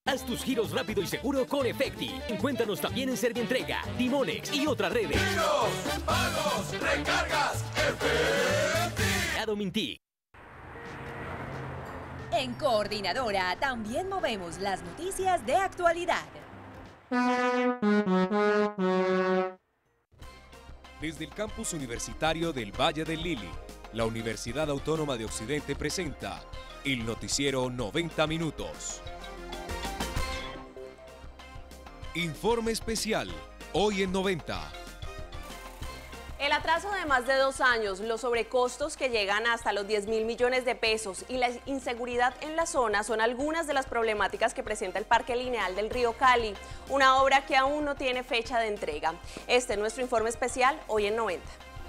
Haz tus giros rápido y seguro con Efecti. Encuéntranos también en Servientrega, Timonex y otras redes. Giros, pagos, recargas, Efecti. Adomintic. En Coordinadora también movemos las noticias de actualidad. Desde el campus universitario del Valle del Lili, la Universidad Autónoma de Occidente presenta el noticiero 90 minutos. Informe especial, hoy en 90. El atraso de más de 2 años, los sobrecostos que llegan hasta los 10.000 millones de pesos y la inseguridad en la zona son algunas de las problemáticas que presenta el Parque Lineal del Río Cali, una obra que aún no tiene fecha de entrega. Este es nuestro informe especial, hoy en 90.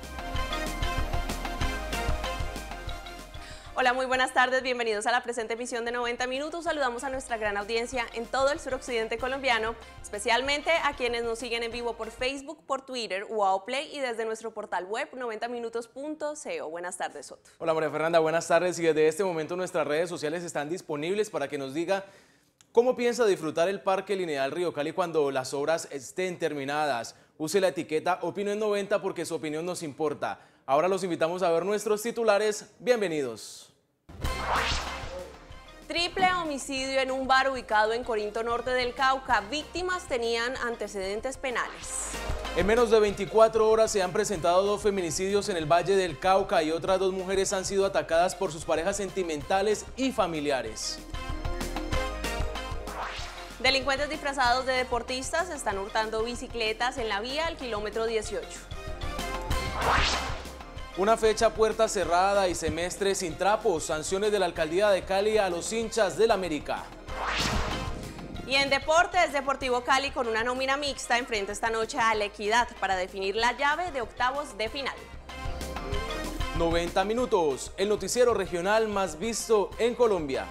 Hola, muy buenas tardes, bienvenidos a la presente emisión de 90 minutos. Saludamos a nuestra gran audiencia en todo el suroccidente colombiano, especialmente a quienes nos siguen en vivo por Facebook, por Twitter, Wow Play y desde nuestro portal web 90minutos.co. Buenas tardes, Soto. Hola, María Fernanda, buenas tardes. Y desde este momento nuestras redes sociales están disponibles para que nos diga cómo piensa disfrutar el Parque Lineal Río Cali cuando las obras estén terminadas. Use la etiqueta Opino en 90 porque su opinión nos importa. Ahora los invitamos a ver nuestros titulares. Bienvenidos. Triple homicidio en un bar ubicado en Corinto Norte del Cauca. Víctimas tenían antecedentes penales. En menos de 24 horas se han presentado 2 feminicidios en el Valle del Cauca y otras 2 mujeres han sido atacadas por sus parejas sentimentales y familiares. Delincuentes disfrazados de deportistas están hurtando bicicletas en la vía al kilómetro 18. Una fecha a puerta cerrada y semestre sin trapos. Sanciones de la Alcaldía de Cali a los hinchas del América. Y en deportes, Deportivo Cali con una nómina mixta enfrenta esta noche a La Equidad para definir la llave de octavos de final. 90 minutos, el noticiero regional más visto en Colombia.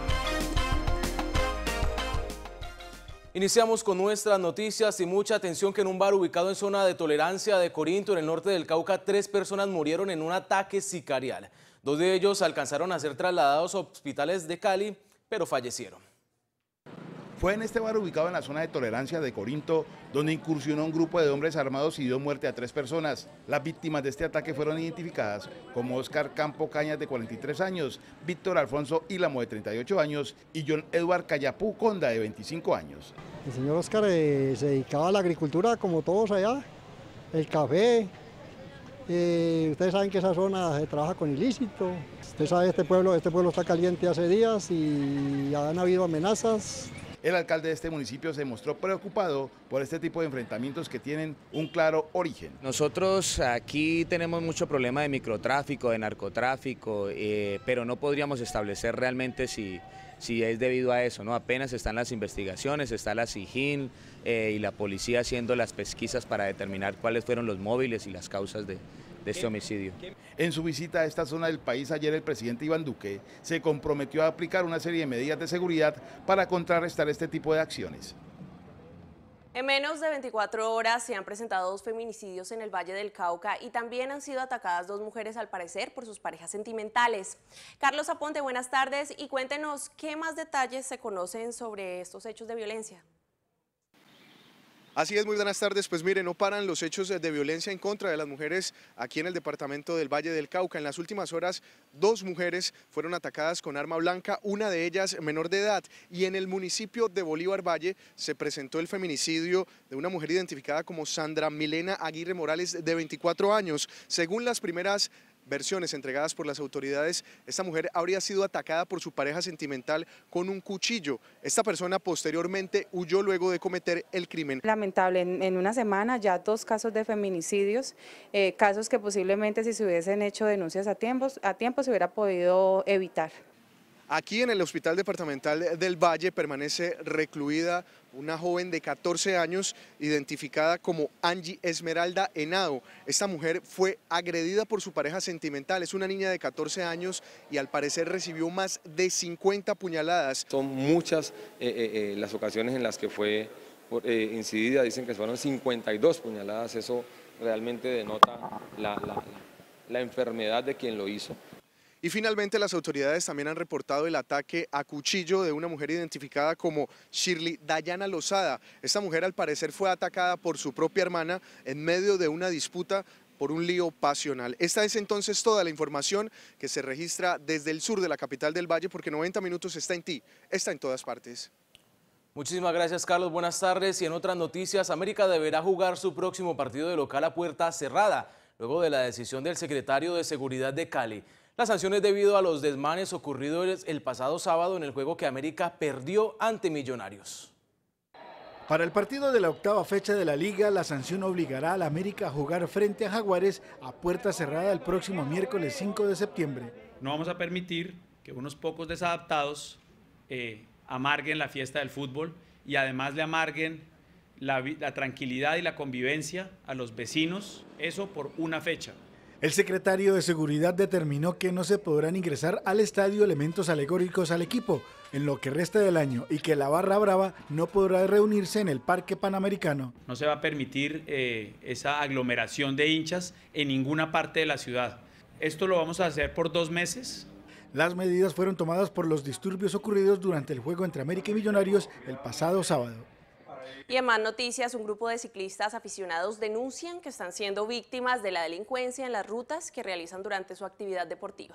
Iniciamos con nuestras noticias y mucha atención que en un bar ubicado en zona de tolerancia de Corinto, en el norte del Cauca, 3 personas murieron en un ataque sicarial. 2 de ellos alcanzaron a ser trasladados a hospitales de Cali, pero fallecieron. Fue en este bar ubicado en la zona de tolerancia de Corinto, donde incursionó un grupo de hombres armados y dio muerte a 3 personas. Las víctimas de este ataque fueron identificadas como Oscar Campo Cañas, de 43 años, Víctor Alfonso Ílamo, de 38 años, y John Edward Cayapú Conda, de 25 años. El señor Oscar se dedicaba a la agricultura como todos allá, el café. Ustedes saben que esa zona se trabaja con ilícito. Usted sabe, este pueblo está caliente hace días y han habido amenazas. El alcalde de este municipio se mostró preocupado por este tipo de enfrentamientos que tienen un claro origen. Nosotros aquí tenemos mucho problema de microtráfico, de narcotráfico, pero no podríamos establecer realmente si es debido a eso, ¿no? Apenas están las investigaciones, está la SIJIN y la policía haciendo las pesquisas para determinar cuáles fueron los móviles y las causas de este homicidio. En su visita a esta zona del país ayer, el presidente Iván Duque se comprometió a aplicar una serie de medidas de seguridad para contrarrestar este tipo de acciones. En menos de 24 horas se han presentado 2 feminicidios en el Valle del Cauca y también han sido atacadas 2 mujeres, al parecer, por sus parejas sentimentales. Carlos Aponte, buenas tardes y cuéntenos qué más detalles se conocen sobre estos hechos de violencia. Así es, muy buenas tardes. Pues mire, no paran los hechos de violencia en contra de las mujeres aquí en el departamento del Valle del Cauca. En las últimas horas, 2 mujeres fueron atacadas con arma blanca, una de ellas menor de edad. Y en el municipio de Bolívar Valle se presentó el feminicidio de una mujer identificada como Sandra Milena Aguirre Morales, de 24 años. Según las primeras versiones entregadas por las autoridades, esta mujer habría sido atacada por su pareja sentimental con un cuchillo. Esta persona posteriormente huyó luego de cometer el crimen. Lamentable, en una semana ya 2 casos de feminicidios, casos que posiblemente si se hubiesen hecho denuncias a tiempo se hubiera podido evitar. Aquí en el Hospital Departamental del Valle permanece recluida una joven de 14 años identificada como Angie Esmeralda Henao. Esta mujer fue agredida por su pareja sentimental, es una niña de 14 años y al parecer recibió más de 50 puñaladas. Son muchas las ocasiones en las que fue incidida, dicen que fueron 52 puñaladas, eso realmente denota la enfermedad de quien lo hizo. Y finalmente las autoridades también han reportado el ataque a cuchillo de una mujer identificada como Shirley Dayana Lozada. Esta mujer al parecer fue atacada por su propia hermana en medio de una disputa por un lío pasional. Esta es entonces toda la información que se registra desde el sur de la capital del Valle, porque 90 Minutos está en ti, está en todas partes. Muchísimas gracias, Carlos. Buenas tardes. Y en otras noticias, América deberá jugar su próximo partido de local a puerta cerrada, luego de la decisión del secretario de Seguridad de Cali. La sanción es debido a los desmanes ocurridos el pasado sábado en el juego que América perdió ante Millonarios. Para el partido de la octava fecha de la Liga, la sanción obligará a la América a jugar frente a Jaguares a puerta cerrada el próximo miércoles 5 de septiembre. No vamos a permitir que unos pocos desadaptados amarguen la fiesta del fútbol y además le amarguen la tranquilidad y la convivencia a los vecinos, eso por una fecha. El secretario de Seguridad determinó que no se podrán ingresar al estadio elementos alegóricos al equipo en lo que resta del año y que la barra brava no podrá reunirse en el Parque Panamericano. No se va a permitir esa aglomeración de hinchas en ninguna parte de la ciudad. Esto lo vamos a hacer por 2 meses. Las medidas fueron tomadas por los disturbios ocurridos durante el juego entre América y Millonarios el pasado sábado. Y en más noticias, un grupo de ciclistas aficionados denuncian que están siendo víctimas de la delincuencia en las rutas que realizan durante su actividad deportiva.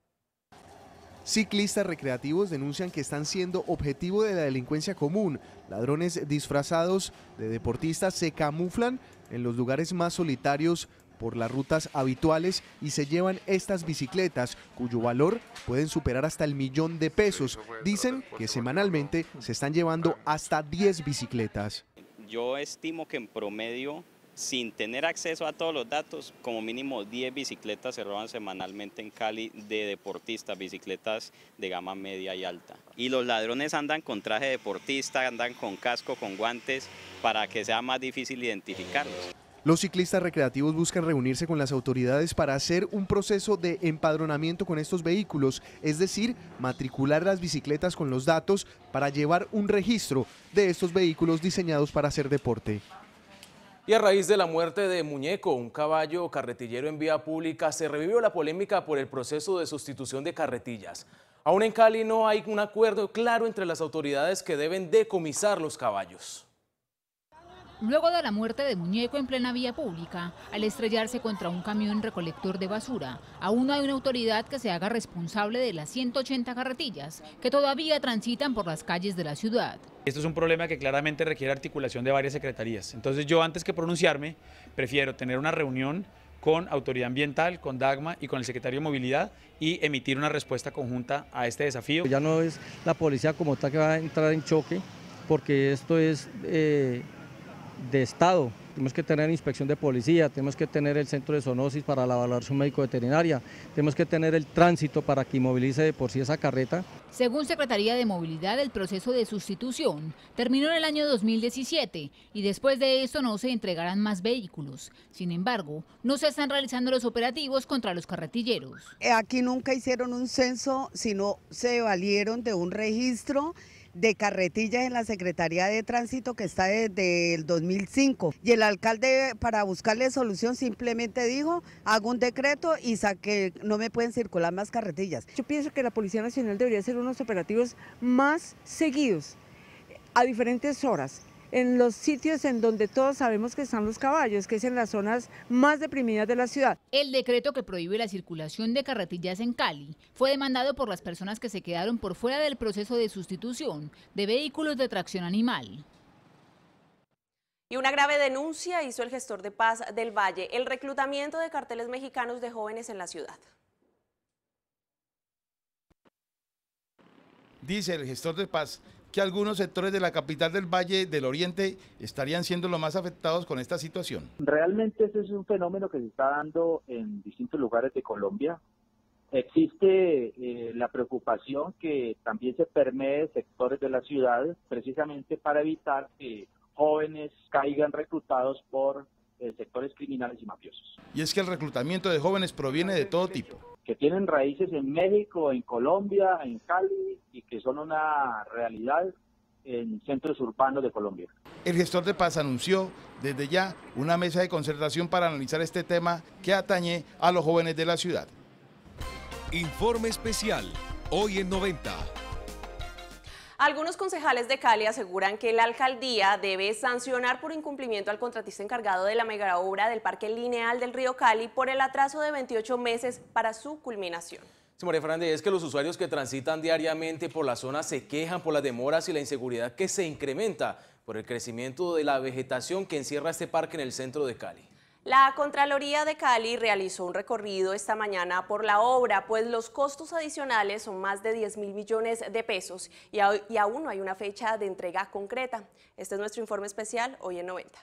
Ciclistas recreativos denuncian que están siendo objetivo de la delincuencia común. Ladrones disfrazados de deportistas se camuflan en los lugares más solitarios por las rutas habituales y se llevan estas bicicletas, cuyo valor pueden superar hasta el $1.000.000. Dicen que semanalmente se están llevando hasta 10 bicicletas. Yo estimo que en promedio, sin tener acceso a todos los datos, como mínimo 10 bicicletas se roban semanalmente en Cali de deportistas, bicicletas de gama media y alta. Y los ladrones andan con traje de deportista, andan con casco, con guantes, para que sea más difícil identificarlos. Los ciclistas recreativos buscan reunirse con las autoridades para hacer un proceso de empadronamiento con estos vehículos, es decir, matricular las bicicletas con los datos para llevar un registro de estos vehículos diseñados para hacer deporte. Y a raíz de la muerte de Muñeco, un caballo carretillero en vía pública, se revivió la polémica por el proceso de sustitución de carretillas. Aún en Cali no hay un acuerdo claro entre las autoridades que deben decomisar los caballos. Luego de la muerte de Muñeco en plena vía pública, al estrellarse contra un camión recolector de basura, aún no hay una autoridad que se haga responsable de las 180 carretillas que todavía transitan por las calles de la ciudad. Esto es un problema que claramente requiere articulación de varias secretarías. Entonces yo, antes que pronunciarme, prefiero tener una reunión con Autoridad Ambiental, con DAGMA y con el Secretario de Movilidad y emitir una respuesta conjunta a este desafío. Ya no es la policía como tal que va a entrar en choque, porque esto es de Estado. Tenemos que tener inspección de policía, tenemos que tener el centro de zoonosis para la valoración médico-veterinaria, tenemos que tener el tránsito para que inmovilice de por sí esa carreta. Según Secretaría de Movilidad, el proceso de sustitución terminó en el año 2017 y después de esto no se entregarán más vehículos. Sin embargo, no se están realizando los operativos contra los carretilleros. Aquí nunca hicieron un censo, sino se valieron de un registro de carretillas en la Secretaría de Tránsito que está desde el 2005 y el alcalde, para buscarle solución, simplemente dijo: hago un decreto y saque, no me pueden circular más carretillas. Yo pienso que la Policía Nacional debería hacer unos operativos más seguidos a diferentes horas en los sitios en donde todos sabemos que están los caballos, que es en las zonas más deprimidas de la ciudad. El decreto que prohíbe la circulación de carretillas en Cali fue demandado por las personas que se quedaron por fuera del proceso de sustitución de vehículos de tracción animal. Y una grave denuncia hizo el gestor de paz del Valle: el reclutamiento de carteles mexicanos de jóvenes en la ciudad. Dice el gestor de paz que algunos sectores de la capital del Valle del Oriente estarían siendo los más afectados con esta situación. Realmente ese es un fenómeno que se está dando en distintos lugares de Colombia. Existe la preocupación que también se permee sectores de la ciudad, precisamente para evitar que jóvenes caigan reclutados por sectores criminales y mafiosos. Y es que el reclutamiento de jóvenes proviene de todo tipo. Que tienen raíces en México, en Colombia, en Cali, y que son una realidad en centros urbanos de Colombia. El gestor de paz anunció desde ya una mesa de concertación para analizar este tema que atañe a los jóvenes de la ciudad. Informe especial, hoy en 90. Algunos concejales de Cali aseguran que la alcaldía debe sancionar por incumplimiento al contratista encargado de la megaobra del Parque Lineal del Río Cali por el atraso de 28 meses para su culminación. Sí, María Fernanda, es que los usuarios que transitan diariamente por la zona se quejan por las demoras y la inseguridad que se incrementa por el crecimiento de la vegetación que encierra este parque en el centro de Cali. La Contraloría de Cali realizó un recorrido esta mañana por la obra, pues los costos adicionales son más de 10.000 millones de pesos y aún no hay una fecha de entrega concreta. Este es nuestro informe especial hoy en 90.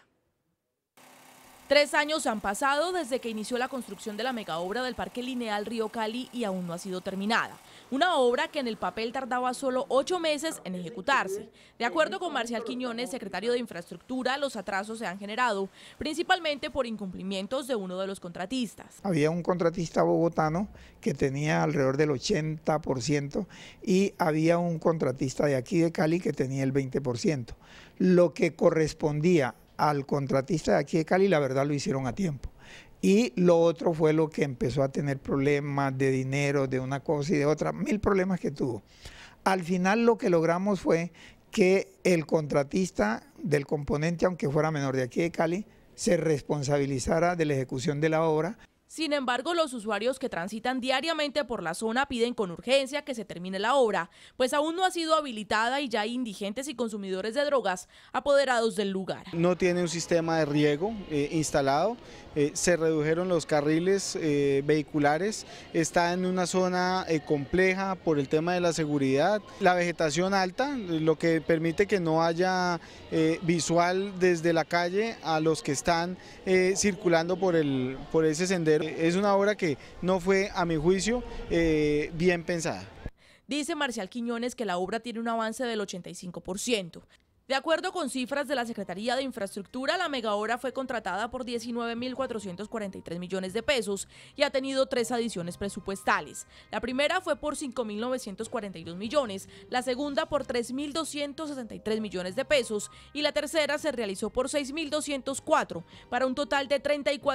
3 años han pasado desde que inició la construcción de la megaobra del Parque Lineal Río Cali y aún no ha sido terminada. Una obra que en el papel tardaba solo 8 meses en ejecutarse. De acuerdo con Marcial Quiñones, secretario de Infraestructura, los atrasos se han generado principalmente por incumplimientos de uno de los contratistas. Había un contratista bogotano que tenía alrededor del 80% y había un contratista de aquí de Cali que tenía el 20%. Lo que correspondía al contratista de aquí de Cali, la verdad lo hicieron a tiempo. Y lo otro fue lo que empezó a tener problemas de dinero, de una cosa y de otra, 1000 problemas que tuvo. Al final lo que logramos fue que el contratista del componente, aunque fuera menor de aquí de Cali, se responsabilizara de la ejecución de la obra. Sin embargo, los usuarios que transitan diariamente por la zona piden con urgencia que se termine la obra, pues aún no ha sido habilitada y ya hay indigentes y consumidores de drogas apoderados del lugar. No tiene un sistema de riego instalado, se redujeron los carriles vehiculares, está en una zona compleja por el tema de la seguridad, la vegetación alta, lo que permite que no haya visual desde la calle a los que están circulando por ese sendero. Es una obra que no fue, a mi juicio, bien pensada. Dice Marcial Quiñones que la obra tiene un avance del 85%. De acuerdo con cifras de la Secretaría de Infraestructura, la megaobra fue contratada por 19.443 millones de pesos y ha tenido 3 adiciones presupuestales. La primera fue por 5.942 millones, la segunda por 3.263 millones de pesos y la tercera se realizó por 6.204, para un total de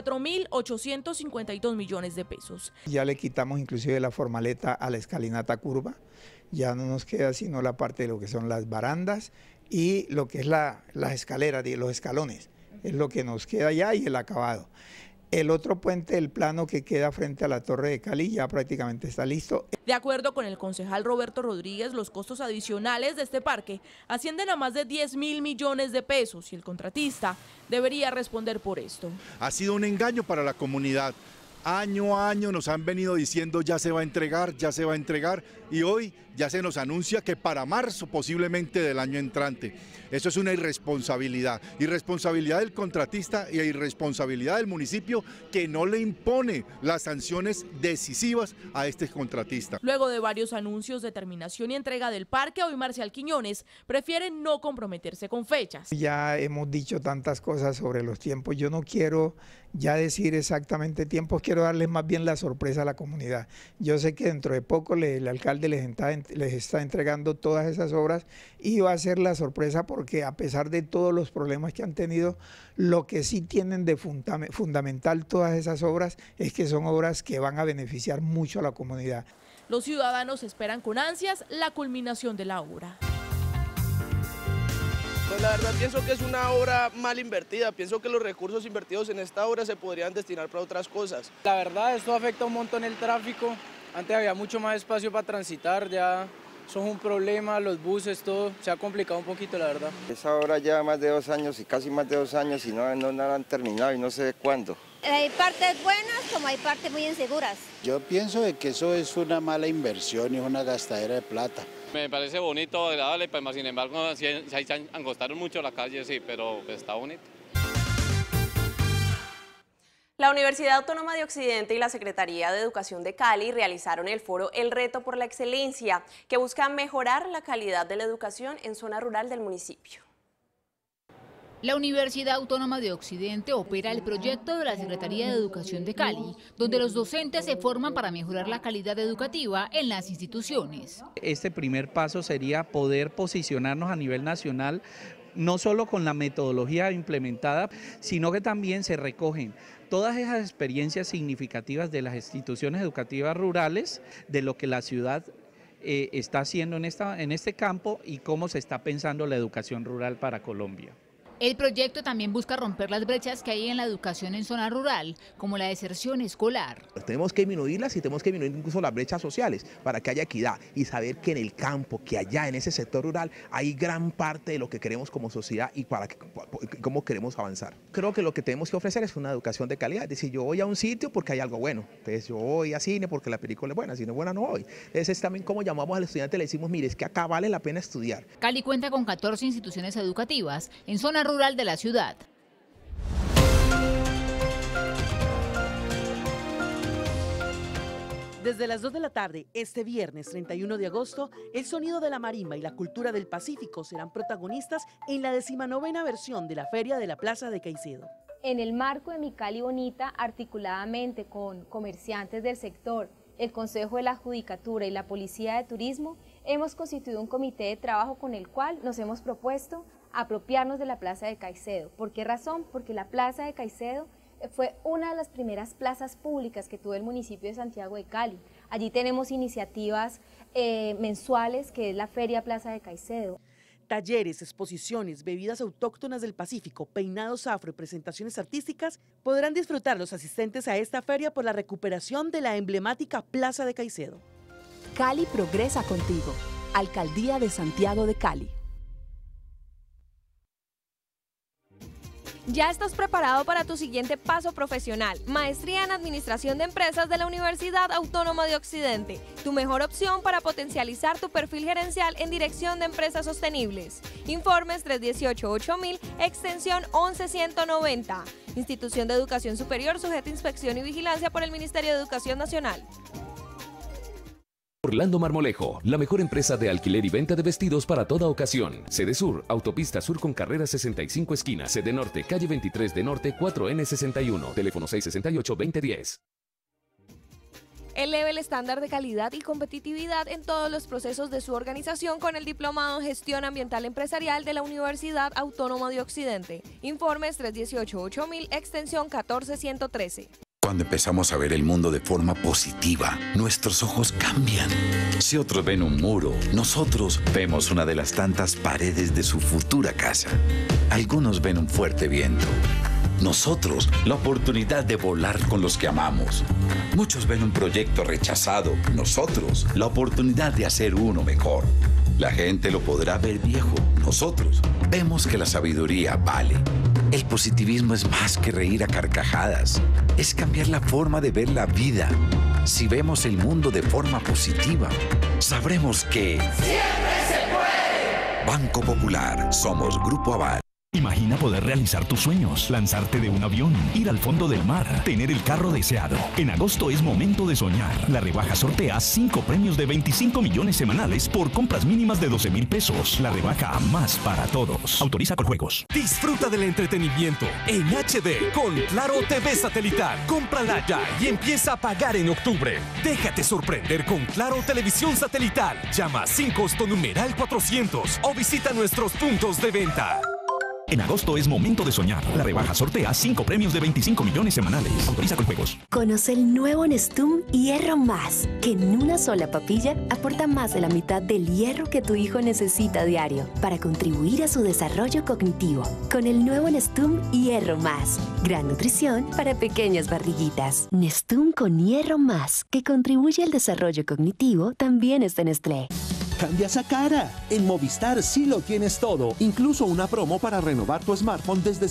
34.852 millones de pesos. Ya le quitamos inclusive la formaleta a la escalinata curva, ya no nos queda sino la parte de lo que son las barandas y lo que es las escaleras, los escalones, es lo que nos queda ya y el acabado. El otro puente del plano que queda frente a la Torre de Cali ya prácticamente está listo. De acuerdo con el concejal Roberto Rodríguez, los costos adicionales de este parque ascienden a más de 10.000 millones de pesos y el contratista debería responder por esto. Ha sido un engaño para la comunidad. Año a año nos han venido diciendo ya se va a entregar, y hoy ya se nos anuncia que para marzo posiblemente del año entrante. Eso es una irresponsabilidad del contratista y irresponsabilidad del municipio que no le impone las sanciones decisivas a este contratista. Luego de varios anuncios de terminación y entrega del parque, hoy Marcial Quiñones prefiere no comprometerse con fechas. Ya hemos dicho tantas cosas sobre los tiempos, yo no quiero ya decir exactamente tiempos, quiero darles más bien la sorpresa a la comunidad. Yo sé que dentro de poco el alcalde les está entregando todas esas obras y va a ser la sorpresa porque a pesar de todos los problemas que han tenido, lo que sí tienen de fundamental todas esas obras es que son obras que van a beneficiar mucho a la comunidad. Los ciudadanos esperan con ansias la culminación de la obra. Pues la verdad pienso que es una obra mal invertida, pienso que los recursos invertidos en esta obra se podrían destinar para otras cosas. La verdad esto afecta un montón el tráfico, antes había mucho más espacio para transitar, ya son un problema, los buses, todo se ha complicado un poquito la verdad. Esa obra ya más de 2 años y casi más de 2 años y no la han terminado y no sé cuándo. Hay partes buenas como hay partes muy inseguras. Yo pienso de que eso es una mala inversión y una gastadera de plata. Me parece bonito, agradable, pero sin embargo se angostaron mucho la calle, sí, pero está bonito. La Universidad Autónoma de Occidente y la Secretaría de Educación de Cali realizaron el foro El Reto por la Excelencia, que busca mejorar la calidad de la educación en zona rural del municipio. La Universidad Autónoma de Occidente opera el proyecto de la Secretaría de Educación de Cali, donde los docentes se forman para mejorar la calidad educativa en las instituciones. Este primer paso sería poder posicionarnos a nivel nacional no solo con la metodología implementada, sino que también se recogen todas esas experiencias significativas de las instituciones educativas rurales, de lo que la ciudad está haciendo en este campo y cómo se está pensando la educación rural para Colombia. El proyecto también busca romper las brechas que hay en la educación en zona rural, como la deserción escolar. Tenemos que disminuirlas y tenemos que disminuir incluso las brechas sociales para que haya equidad y saber que en el campo, que allá en ese sector rural, hay gran parte de lo que queremos como sociedad y cómo queremos avanzar. Creo que lo que tenemos que ofrecer es una educación de calidad, es decir, yo voy a un sitio porque hay algo bueno, entonces yo voy a cine porque la película es buena, si no es buena no voy. Entonces es también como llamamos al estudiante, le decimos, mire, es que acá vale la pena estudiar. Cali cuenta con 14 instituciones educativas en zona rural de la ciudad. Desde las 2 de la tarde, este viernes 31 de agosto, el sonido de la marimba y la cultura del Pacífico serán protagonistas en la 19ª versión de la Feria de la Plaza de Caicedo. En el marco de Mi Cali Bonita, articuladamente con comerciantes del sector, el Consejo de la Judicatura y la Policía de Turismo, hemos constituido un comité de trabajo con el cual nos hemos propuesto apropiarnos de la Plaza de Caicedo. ¿Por qué razón? Porque la Plaza de Caicedo fue una de las primeras plazas públicas que tuvo el municipio de Santiago de Cali. Allí tenemos iniciativas mensuales, que es la Feria Plaza de Caicedo. Talleres, exposiciones, bebidas autóctonas del Pacífico, peinados afro y presentaciones artísticas podrán disfrutar los asistentes a esta feria por la recuperación de la emblemática Plaza de Caicedo. Cali progresa contigo. Alcaldía de Santiago de Cali. Ya estás preparado para tu siguiente paso profesional. Maestría en Administración de Empresas de la Universidad Autónoma de Occidente. Tu mejor opción para potencializar tu perfil gerencial en dirección de empresas sostenibles. Informes 318-8000, extensión 11190. Institución de Educación Superior sujeta a inspección y vigilancia por el Ministerio de Educación Nacional. Orlando Marmolejo, la mejor empresa de alquiler y venta de vestidos para toda ocasión. Sede Sur, Autopista Sur con carrera 65 esquina. Sede Norte, calle 23 de Norte, 4N61. Teléfono 668-2010. Eleve el estándar de calidad y competitividad en todos los procesos de su organización con el Diplomado en Gestión Ambiental Empresarial de la Universidad Autónoma de Occidente. Informes 318-8000, extensión 14113. Cuando empezamos a ver el mundo de forma positiva, nuestros ojos cambian. Si otros ven un muro, nosotros vemos una de las tantas paredes de su futura casa. Algunos ven un fuerte viento. Nosotros, la oportunidad de volar con los que amamos. Muchos ven un proyecto rechazado. Nosotros, la oportunidad de hacer uno mejor. La gente lo podrá ver viejo. Nosotros vemos que la sabiduría vale. El positivismo es más que reír a carcajadas. Es cambiar la forma de ver la vida. Si vemos el mundo de forma positiva, sabremos que ¡siempre se puede! Banco Popular, somos Grupo Aval. Imagina poder realizar tus sueños, lanzarte de un avión, ir al fondo del mar, tener el carro deseado. En agosto es momento de soñar. La rebaja sortea 5 premios de 25 millones semanales por compras mínimas de 12,000 pesos. La rebaja más para todos. Autoriza con juegos. Disfruta del entretenimiento en HD con Claro TV Satelital. Cómprala ya y empieza a pagar en octubre. Déjate sorprender con Claro Televisión Satelital. Llama sin costo numeral 400 o visita nuestros puntos de venta. En agosto es momento de soñar. La rebaja sortea 5 premios de 25 millones semanales. Autoriza con juegos. Conoce el nuevo Nestum Hierro Más, que en una sola papilla aporta más de la mitad del hierro que tu hijo necesita diario para contribuir a su desarrollo cognitivo. Con el nuevo Nestum Hierro Más. Gran nutrición para pequeñas barriguitas. Nestum con Hierro Más, que contribuye al desarrollo cognitivo, también está en Nestlé. Cambia esa cara. En Movistar sí lo tienes todo, incluso una promo para renovar tu smartphone desde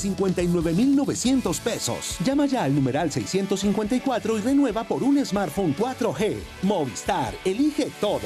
59,900 pesos. Llama ya al numeral 654 y renueva por un smartphone 4G. Movistar, elige todo.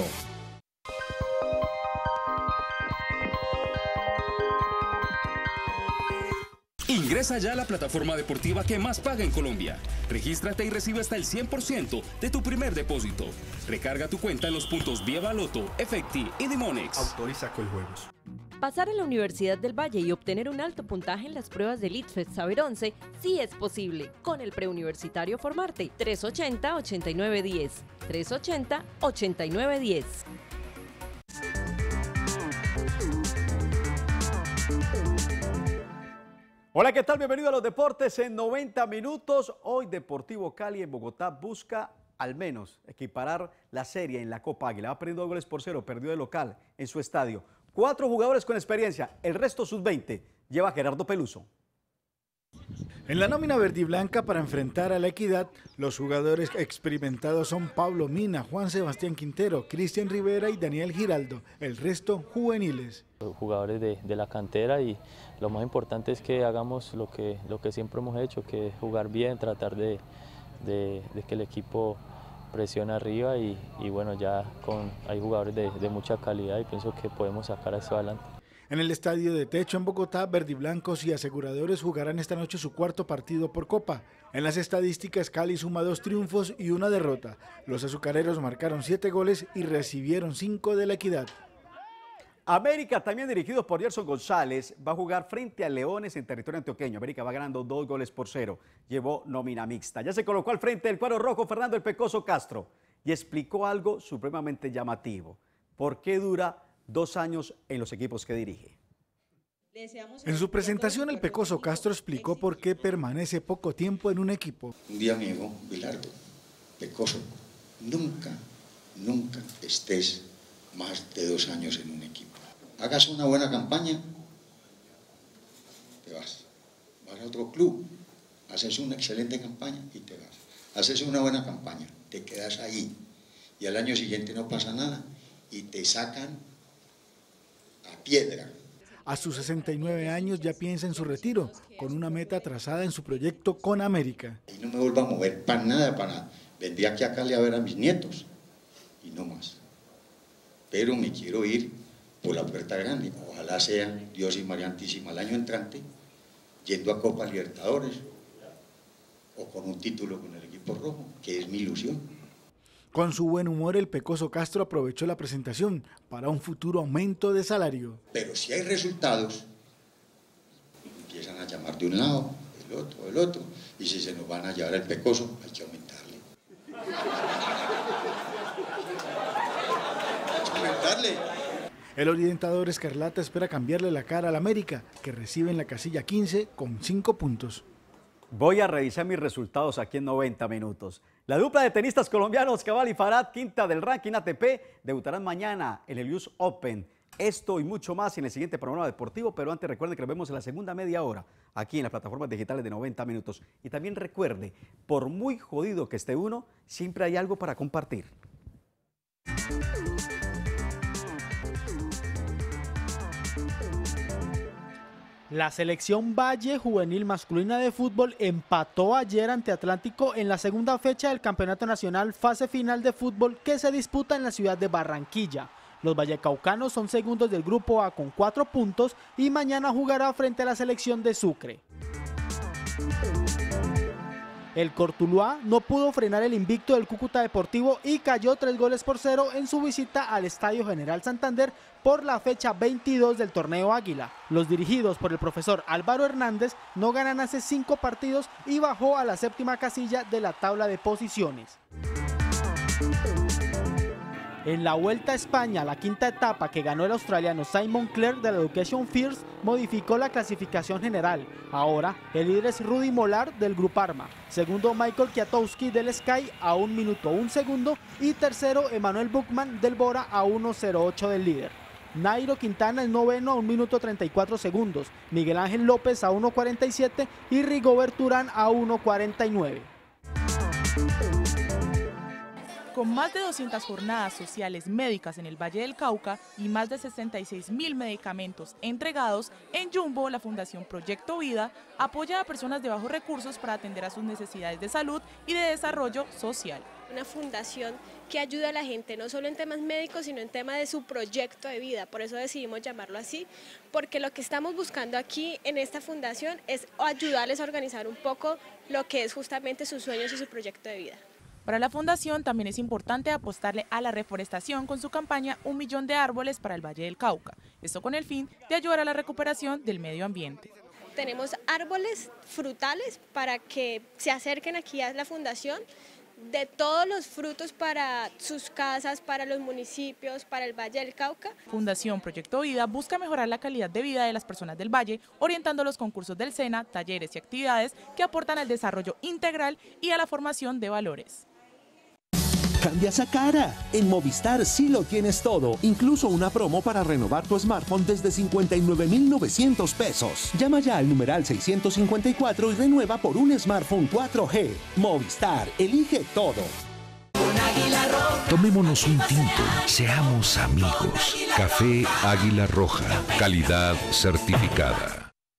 Ingresa ya a la plataforma deportiva que más paga en Colombia. Regístrate y recibe hasta el 100% de tu primer depósito. Recarga tu cuenta en los puntos Vía Baloto, Efecti y Dimonex. Autoriza con juegos. Pasar en la Universidad del Valle y obtener un alto puntaje en las pruebas del ITFES Saber 11 sí es posible. Con el preuniversitario Formarte. 380-8910. 380-8910. Hola, ¿qué tal? Bienvenido a los deportes en 90 minutos. Hoy Deportivo Cali en Bogotá busca al menos equiparar la serie en la Copa Águila. Va perdiendo 2 goles por 0, perdió de local en su estadio. 4 jugadores con experiencia, el resto sub-20 lleva Gerardo Peluso. En la nómina verdiblanca para enfrentar a La Equidad, los jugadores experimentados son Pablo Mina, Juan Sebastián Quintero, Cristian Rivera y Daniel Giraldo, el resto juveniles. Jugadores de la cantera, y lo más importante es que hagamos lo que siempre hemos hecho, que es jugar bien, tratar de que el equipo presione arriba y bueno, ya hay jugadores de mucha calidad y pienso que podemos sacar eso adelante. En el estadio de techo en Bogotá, verdiblancos y aseguradores jugarán esta noche su cuarto partido por Copa. En las estadísticas, Cali suma 2 triunfos y 1 derrota. Los azucareros marcaron 7 goles y recibieron 5 de La Equidad. América, también dirigido por Gerson González, va a jugar frente a Leones en territorio antioqueño. América va ganando 2 goles por 0. Llevó nómina mixta. Ya se colocó al frente del cuadro rojo Fernando El Pecoso Castro y explicó algo supremamente llamativo. ¿Por qué dura 2 años en los equipos que dirige? En su presentación, El Pecoso Castro explicó por qué permanece poco tiempo en un equipo. Un día me dijo, Bilardo, Pecoso, nunca estés más de 2 años en un equipo. Hagas una buena campaña, te vas a otro club, haces una excelente campaña y te vas. Haces una buena campaña, te quedas ahí y al año siguiente no pasa nada y te sacan a piedra. A sus 69 años ya piensa en su retiro, con una meta trazada en su proyecto con América. Y no me vuelvo a mover para nada. Vendría aquí a Cali a ver a mis nietos y no más. Pero me quiero ir por la puerta grande. Ojalá sea Dios y María Santísima el año entrante, yendo a Copa Libertadores o con un título con el equipo rojo, que es mi ilusión. Con su buen humor, El Pecoso Castro aprovechó la presentación para un futuro aumento de salario. Pero si hay resultados, empiezan a llamar de un lado, el otro, y si se nos van a llevar el Pecoso, hay que aumentarle. El orientador escarlata espera cambiarle la cara al América, que recibe en la casilla 15 con 5 puntos. Voy a revisar mis resultados aquí en 90 minutos. La dupla de tenistas colombianos Cabal y Farad, quinta del ranking ATP, debutarán mañana en el US Open. Esto y mucho más en el siguiente programa deportivo, pero antes recuerden que nos vemos en la segunda media hora, aquí en las plataformas digitales de 90 minutos. Y también recuerde, por muy jodido que esté uno, siempre hay algo para compartir. La selección Valle juvenil masculina de fútbol empató ayer ante Atlántico en la segunda fecha del Campeonato Nacional fase final de fútbol que se disputa en la ciudad de Barranquilla. Los vallecaucanos son segundos del grupo A con 4 puntos y mañana jugará frente a la selección de Sucre. El Cortuluá no pudo frenar el invicto del Cúcuta Deportivo y cayó 3 goles por 0 en su visita al Estadio General Santander por la fecha 22 del torneo Águila. Los dirigidos por el profesor Álvaro Hernández no ganan hace 5 partidos y bajó a la 7ª casilla de la tabla de posiciones. En la Vuelta a España, la quinta etapa que ganó el australiano Simon Clerc de la Education First modificó la clasificación general. Ahora, el líder es Rudy Molar del Grupo Arma, segundo Michael Kwiatkowski del Sky a 1 minuto 1 segundo y tercero Emanuel Buchmann del Bora a 1:08 del líder. Nairo Quintana es noveno a 1 minuto 34 segundos, Miguel Ángel López a 1:47 y Rigobert Urán a 1:49. Con más de 200 jornadas sociales médicas en el Valle del Cauca y más de 66.000 medicamentos entregados, en Jumbo la Fundación Proyecto Vida apoya a personas de bajos recursos para atender a sus necesidades de salud y de desarrollo social. Una fundación que ayuda a la gente no solo en temas médicos, sino en temas de su proyecto de vida. Por eso decidimos llamarlo así, porque lo que estamos buscando aquí en esta fundación es ayudarles a organizar un poco lo que es justamente sus sueños y su proyecto de vida. Para la Fundación también es importante apostarle a la reforestación con su campaña 1 millón de árboles para el Valle del Cauca. Esto con el fin de ayudar a la recuperación del medio ambiente. Tenemos árboles frutales para que se acerquen aquí a la Fundación. de todos los frutos para sus casas, para los municipios, para el Valle del Cauca. Fundación Proyecto Vida busca mejorar la calidad de vida de las personas del Valle, orientando los concursos del SENA, talleres y actividades que aportan al desarrollo integral y a la formación de valores. Cambia esa cara. En Movistar sí lo tienes todo, incluso una promo para renovar tu smartphone desde 59.900 pesos. Llama ya al numeral 654 y renueva por un smartphone 4G. Movistar, elige todo. Tomémonos un tinto, seamos amigos. Café Águila Roja, calidad certificada.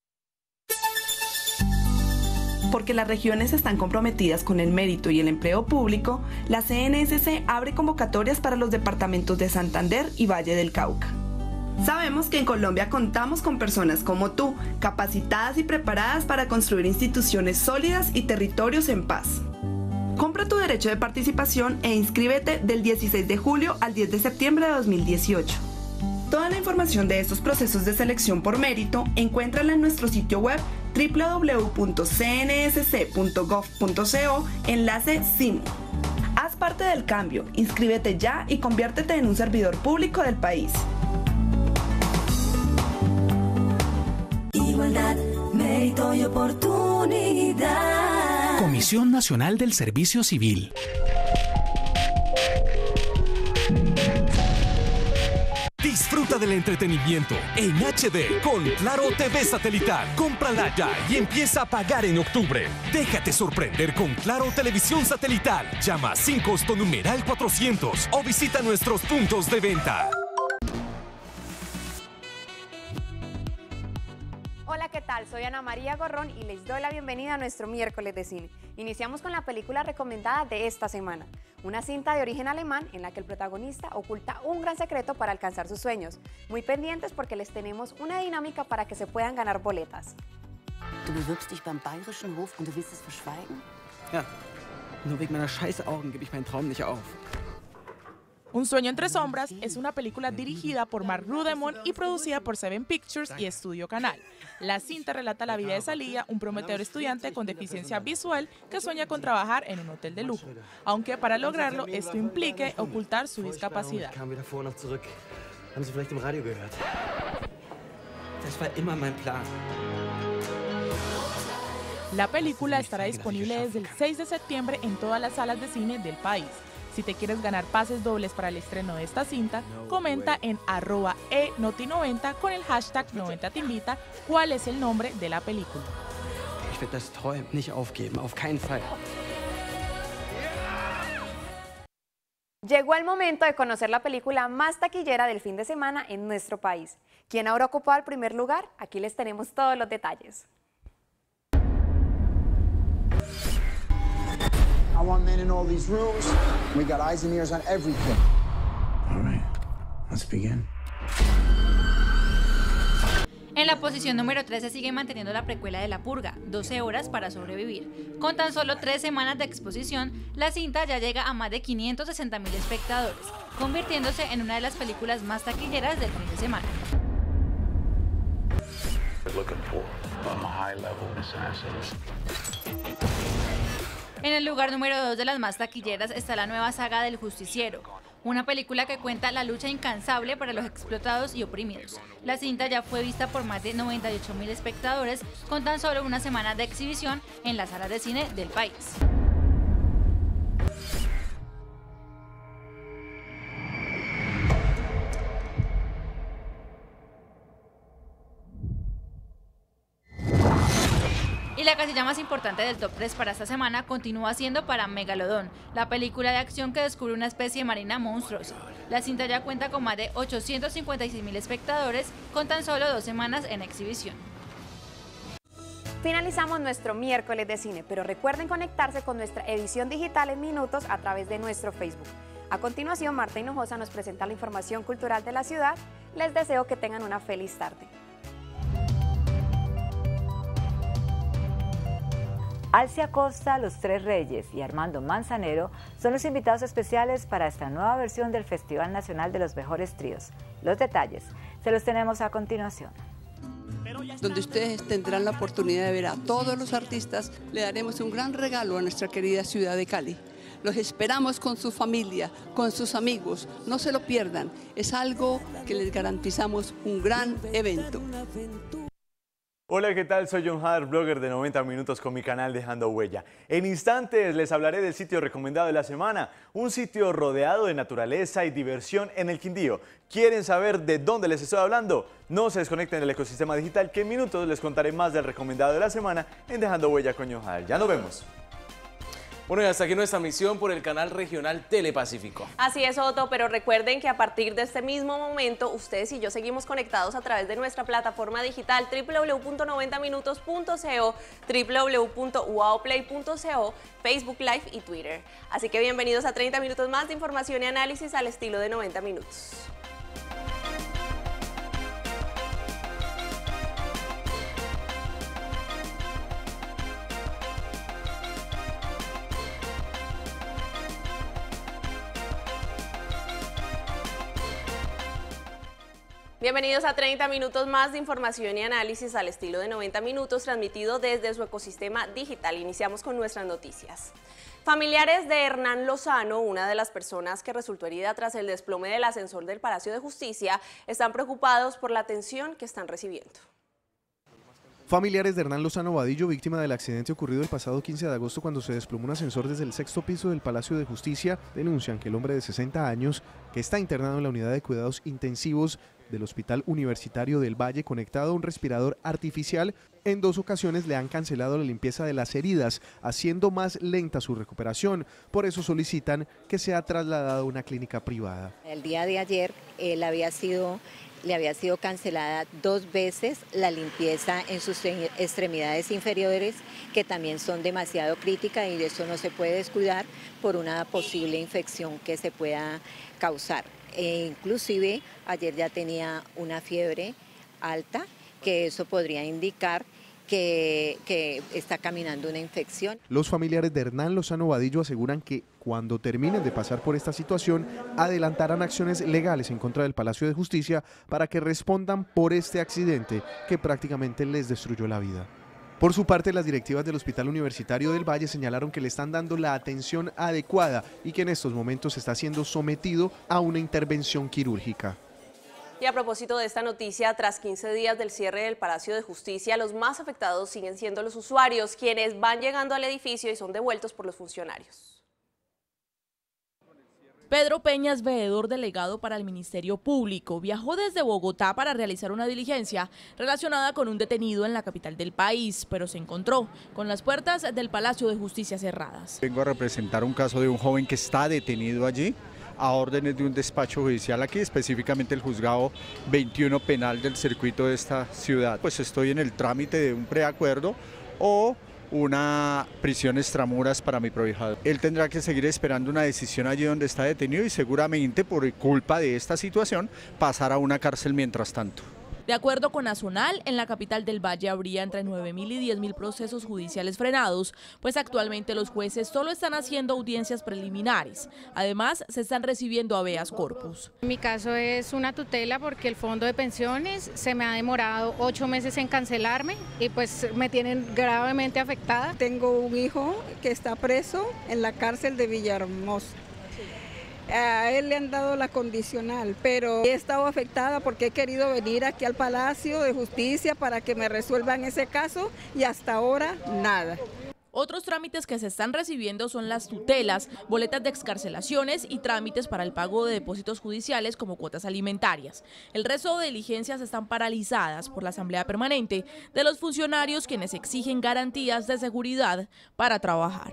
Porque las regiones están comprometidas con el mérito y el empleo público, la CNSC abre convocatorias para los departamentos de Santander y Valle del Cauca. Sabemos que en Colombia contamos con personas como tú, capacitadas y preparadas para construir instituciones sólidas y territorios en paz. Compra tu derecho de participación e inscríbete del 16 de julio al 10 de septiembre de 2018. Toda la información de estos procesos de selección por mérito encuéntrala en nuestro sitio web www.cnsc.gov.co, enlace CIMO. Haz parte del cambio, inscríbete ya y conviértete en un servidor público del país. Igualdad, mérito y oportunidad. Comisión Nacional del Servicio Civil. Disfruta del entretenimiento en HD con Claro TV Satelital. Cómprala ya y empieza a pagar en octubre. Déjate sorprender con Claro Televisión Satelital. Llama sin costo numeral 400 o visita nuestros puntos de venta. Hola, ¿qué tal? Soy Ana María Gorrón y les doy la bienvenida a nuestro miércoles de cine. Iniciamos con la película recomendada de esta semana, una cinta de origen alemán en la que el protagonista oculta un gran secreto para alcanzar sus sueños. Muy pendientes porque les tenemos una dinámica para que se puedan ganar boletas. Du bewirbst dich beim Bayerischen Hof und du willst es verschweigen? Ja, nur wegen meiner scheiß Augen gebe ich meinen Traum nicht auf. Un sueño entre sombras es una película dirigida por Mark Rudemont y producida por Seven Pictures y Estudio Canal. La cinta relata la vida de Salía, un prometedor estudiante con deficiencia visual que sueña con trabajar en un hotel de lujo, aunque para lograrlo esto implique ocultar su discapacidad. La película estará disponible desde el 6 de septiembre en todas las salas de cine del país. Si te quieres ganar pases dobles para el estreno de esta cinta, comenta en @enoti90 con el hashtag 90teinvita cuál es el nombre de la película. Ich werde das Träumen nicht aufgeben, auf keinen Fall. Llegó el momento de conocer la película más taquillera del fin de semana en nuestro país. ¿Quién habrá ocupado el primer lugar? Aquí les tenemos todos los detalles. I want men in all these rooms. We got eyes and ears on everything. All right, let's begin. En la posición número 3 se sigue manteniendo la precuela de La Purga, 12 horas para sobrevivir. Con tan solo 3 semanas de exposición, la cinta ya llega a más de 560.000 espectadores, convirtiéndose en una de las películas más taquilleras del fin de semana. En el lugar número 2 de las más taquilleras está la nueva saga del Justiciero, una película que cuenta la lucha incansable para los explotados y oprimidos. La cinta ya fue vista por más de 98.000 espectadores con tan solo una semana de exhibición en las salas de cine del país. Y la casilla más importante del top 3 para esta semana continúa siendo para Megalodón, la película de acción que descubre una especie marina monstruosa. La cinta ya cuenta con más de 856.000 espectadores con tan solo 2 semanas en exhibición. Finalizamos nuestro miércoles de cine, pero recuerden conectarse con nuestra edición digital en minutos a través de nuestro Facebook. A continuación, Marta Hinojosa nos presenta la información cultural de la ciudad. Les deseo que tengan una feliz tarde. Alcia Costa, Los Tres Reyes y Armando Manzanero son los invitados especiales para esta nueva versión del Festival Nacional de los Mejores Tríos. Los detalles se los tenemos a continuación. Donde ustedes tendrán la oportunidad de ver a todos los artistas, le daremos un gran regalo a nuestra querida ciudad de Cali. Los esperamos con su familia, con sus amigos. No se lo pierdan. Es algo que les garantizamos un gran evento. Hola, ¿qué tal? Soy John Hader, blogger de 90 Minutos con mi canal Dejando Huella. En instantes les hablaré del sitio recomendado de la semana, un sitio rodeado de naturaleza y diversión en el Quindío. ¿Quieren saber de dónde les estoy hablando? No se desconecten del ecosistema digital, que en minutos les contaré más del recomendado de la semana en Dejando Huella con John Hader. Ya nos vemos. Bueno, y hasta aquí nuestra misión por el canal regional Telepacífico. Así es, Otto, pero recuerden que a partir de este mismo momento, ustedes y yo seguimos conectados a través de nuestra plataforma digital www.90minutos.co, www.uaoplay.co, Facebook Live y Twitter. Así que bienvenidos a 30 minutos más de información y análisis al estilo de 90 minutos. Bienvenidos a 30 minutos más de información y análisis al estilo de 90 minutos, transmitido desde su ecosistema digital. Iniciamos con nuestras noticias. Familiares de Hernán Lozano, una de las personas que resultó herida tras el desplome del ascensor del Palacio de Justicia, están preocupados por la atención que están recibiendo. Familiares de Hernán Lozano Vadillo, víctima del accidente ocurrido el pasado 15 de agosto cuando se desplomó un ascensor desde el 6º piso del Palacio de Justicia, denuncian que el hombre de 60 años, que está internado en la unidad de cuidados intensivos del Hospital Universitario del Valle, conectado a un respirador artificial, en 2 ocasiones le han cancelado la limpieza de las heridas, haciendo más lenta su recuperación. Por eso solicitan que sea trasladado a una clínica privada. El día de ayer le había sido cancelada 2 veces la limpieza en sus extremidades inferiores, que también son demasiado críticas y de eso no se puede descuidar por una posible infección que se pueda causar. Inclusive ayer ya tenía una fiebre alta, que eso podría indicar que está caminando una infección. Los familiares de Hernán Lozano Vadillo aseguran que cuando terminen de pasar por esta situación, adelantarán acciones legales en contra del Palacio de Justicia para que respondan por este accidente que prácticamente les destruyó la vida. Por su parte, las directivas del Hospital Universitario del Valle señalaron que le están dando la atención adecuada y que en estos momentos está siendo sometido a una intervención quirúrgica. Y a propósito de esta noticia, tras 15 días del cierre del Palacio de Justicia, los más afectados siguen siendo los usuarios, quienes van llegando al edificio y son devueltos por los funcionarios. Pedro Peña es veedor delegado para el Ministerio Público. Viajó desde Bogotá para realizar una diligencia relacionada con un detenido en la capital del país, pero se encontró con las puertas del Palacio de Justicia cerradas. Vengo a representar un caso de un joven que está detenido allí a órdenes de un despacho judicial aquí, específicamente el juzgado 21 penal del circuito de esta ciudad. Pues estoy en el trámite de un preacuerdo o una prisión extramuras para mi prohijado. Él tendrá que seguir esperando una decisión allí donde está detenido y seguramente por culpa de esta situación pasar a una cárcel mientras tanto. De acuerdo con Azonal, en la capital del Valle habría entre 9.000 y 10.000 procesos judiciales frenados, pues actualmente los jueces solo están haciendo audiencias preliminares. Además, se están recibiendo habeas corpus. Mi caso es una tutela porque el fondo de pensiones se me ha demorado 8 meses en cancelarme y pues me tienen gravemente afectada. Tengo un hijo que está preso en la cárcel de Villahermosa. A él le han dado la condicional, pero he estado afectada porque he querido venir aquí al Palacio de Justicia para que me resuelvan ese caso y hasta ahora nada. Otros trámites que se están recibiendo son las tutelas, boletas de excarcelaciones y trámites para el pago de depósitos judiciales como cuotas alimentarias. El resto de diligencias están paralizadas por la Asamblea Permanente de los funcionarios, quienes exigen garantías de seguridad para trabajar.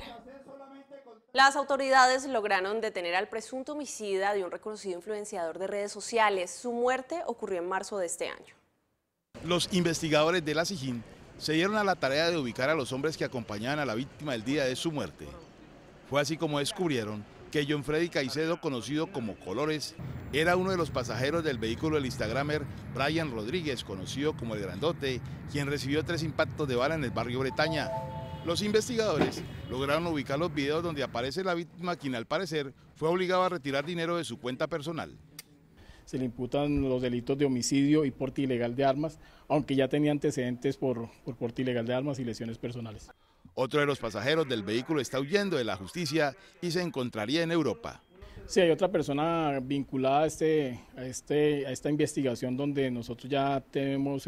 Las autoridades lograron detener al presunto homicida de un reconocido influenciador de redes sociales. Su muerte ocurrió en marzo de este año. Los investigadores de la SIJIN se dieron a la tarea de ubicar a los hombres que acompañaban a la víctima el día de su muerte. Fue así como descubrieron que John Freddy Caicedo, conocido como Colores, era uno de los pasajeros del vehículo del instagramer Brian Rodríguez, conocido como El Grandote, quien recibió 3 impactos de bala en el barrio Bretaña. Los investigadores lograron ubicar los videos donde aparece la víctima, quien al parecer fue obligado a retirar dinero de su cuenta personal. Se le imputan los delitos de homicidio y porte ilegal de armas, aunque ya tenía antecedentes por porte ilegal de armas y lesiones personales. Otro de los pasajeros del vehículo está huyendo de la justicia y se encontraría en Europa. Sí, hay otra persona vinculada a esta investigación donde nosotros ya tenemos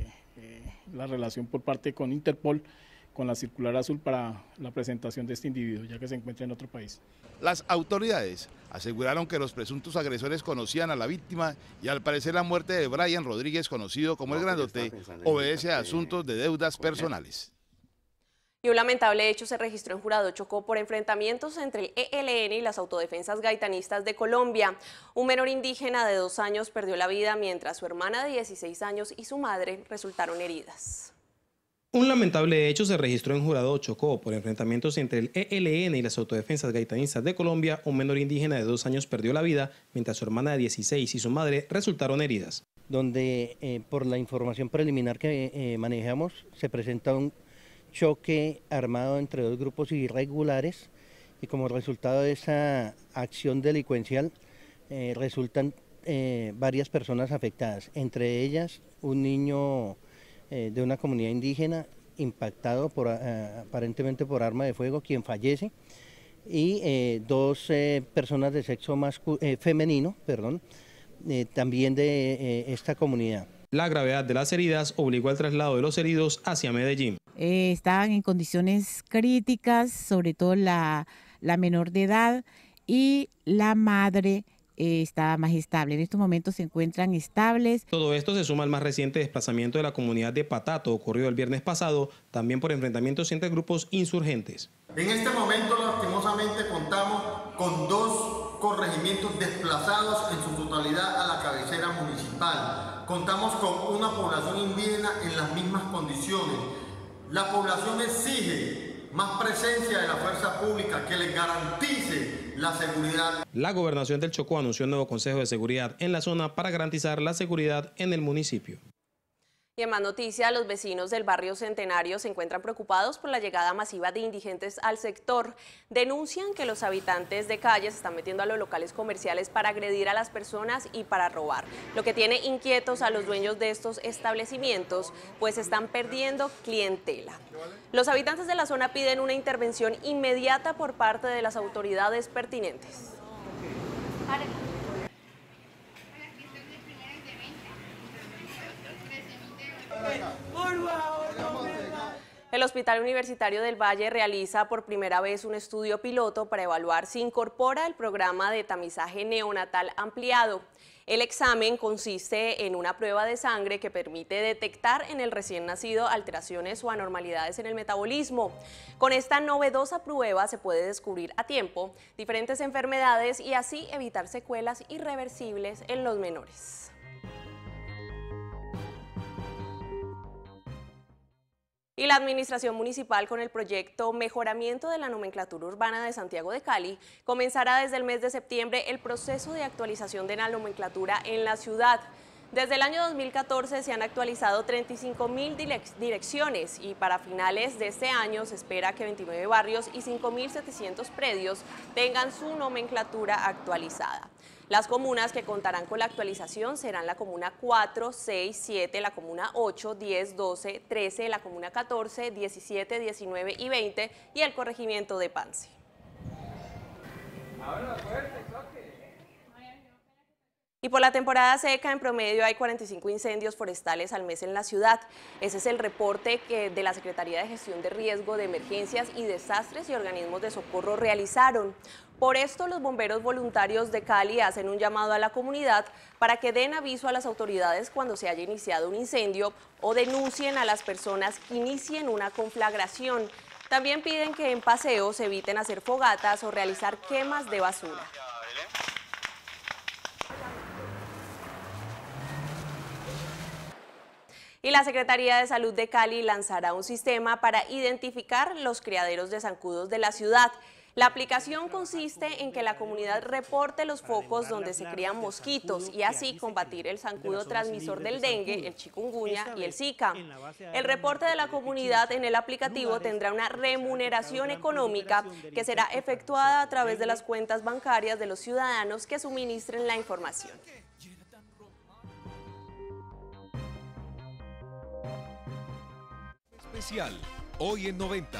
la relación por parte con Interpol, con la circular azul para la presentación de este individuo, ya que se encuentra en otro país. Las autoridades aseguraron que los presuntos agresores conocían a la víctima y al parecer la muerte de Brian Rodríguez, conocido como el Grandote, obedece a asuntos de deudas personales. Y un lamentable hecho se registró en Jurado Chocó por enfrentamientos entre el ELN y las autodefensas gaitanistas de Colombia. Un menor indígena de 2 años perdió la vida mientras su hermana de 16 años y su madre resultaron heridas. Un lamentable hecho se registró en Jurado Chocó por enfrentamientos entre el ELN y las autodefensas gaitanistas de Colombia. Un menor indígena de 2 años perdió la vida mientras su hermana de 16 y su madre resultaron heridas. Donde por la información preliminar que manejamos se presenta un choque armado entre 2 grupos irregulares y como resultado de esa acción delincuencial resultan varias personas afectadas, entre ellas un niño de una comunidad indígena impactado aparentemente por arma de fuego, quien fallece, y 2 personas de sexo femenino, también de esta comunidad. La gravedad de las heridas obligó al traslado de los heridos hacia Medellín. Estaban en condiciones críticas, sobre todo la menor de edad, y la madre estaba más estable. En estos momentos se encuentran estables. Todo esto se suma al más reciente desplazamiento de la comunidad de Patato, ocurrido el viernes pasado, también por enfrentamientos entre grupos insurgentes. En este momento, lastimosamente, contamos con 2 corregimientos desplazados en su totalidad a la cabecera municipal. Contamos con una población indígena en las mismas condiciones. La población exige más presencia de la fuerza pública que les garantice la seguridad. La gobernación del Chocó anunció un nuevo consejo de seguridad en la zona para garantizar la seguridad en el municipio. Y en más noticias, los vecinos del barrio Centenario se encuentran preocupados por la llegada masiva de indigentes al sector. Denuncian que los habitantes de calles se están metiendo a los locales comerciales para agredir a las personas y para robar, lo que tiene inquietos a los dueños de estos establecimientos, pues están perdiendo clientela. Los habitantes de la zona piden una intervención inmediata por parte de las autoridades pertinentes. El Hospital Universitario del Valle realiza por primera vez un estudio piloto para evaluar si incorpora el programa de tamizaje neonatal ampliado. El examen consiste en una prueba de sangre que permite detectar en el recién nacido alteraciones o anormalidades en el metabolismo. Con esta novedosa prueba se puede descubrir a tiempo diferentes enfermedades y así evitar secuelas irreversibles en los menores. Y la Administración Municipal, con el proyecto Mejoramiento de la Nomenclatura Urbana de Santiago de Cali, comenzará desde el mes de septiembre el proceso de actualización de la nomenclatura en la ciudad. Desde el año 2014 se han actualizado 35.000 direcciones y para finales de este año se espera que 29 barrios y 5.700 predios tengan su nomenclatura actualizada. Las comunas que contarán con la actualización serán la comuna 4, 6, 7, la comuna 8, 10, 12, 13, la comuna 14, 17, 19 y 20 y el corregimiento de Pance. Y por la temporada seca, en promedio hay 45 incendios forestales al mes en la ciudad. Ese es el reporte que de la Secretaría de Gestión de Riesgo de Emergencias y Desastres y Organismos de Socorro realizaron. Por esto, los bomberos voluntarios de Cali hacen un llamado a la comunidad para que den aviso a las autoridades cuando se haya iniciado un incendio o denuncien a las personas que inicien una conflagración. También piden que en paseos se eviten hacer fogatas o realizar quemas de basura. Y la Secretaría de Salud de Cali lanzará un sistema para identificar los criaderos de zancudos de la ciudad. La aplicación consiste en que la comunidad reporte los focos donde se crían mosquitos y así combatir el zancudo transmisor del dengue, el chikungunya y el zika. El reporte de la comunidad en el aplicativo tendrá una remuneración económica que será efectuada a través de las cuentas bancarias de los ciudadanos que suministren la información. Especial Hoy en 90.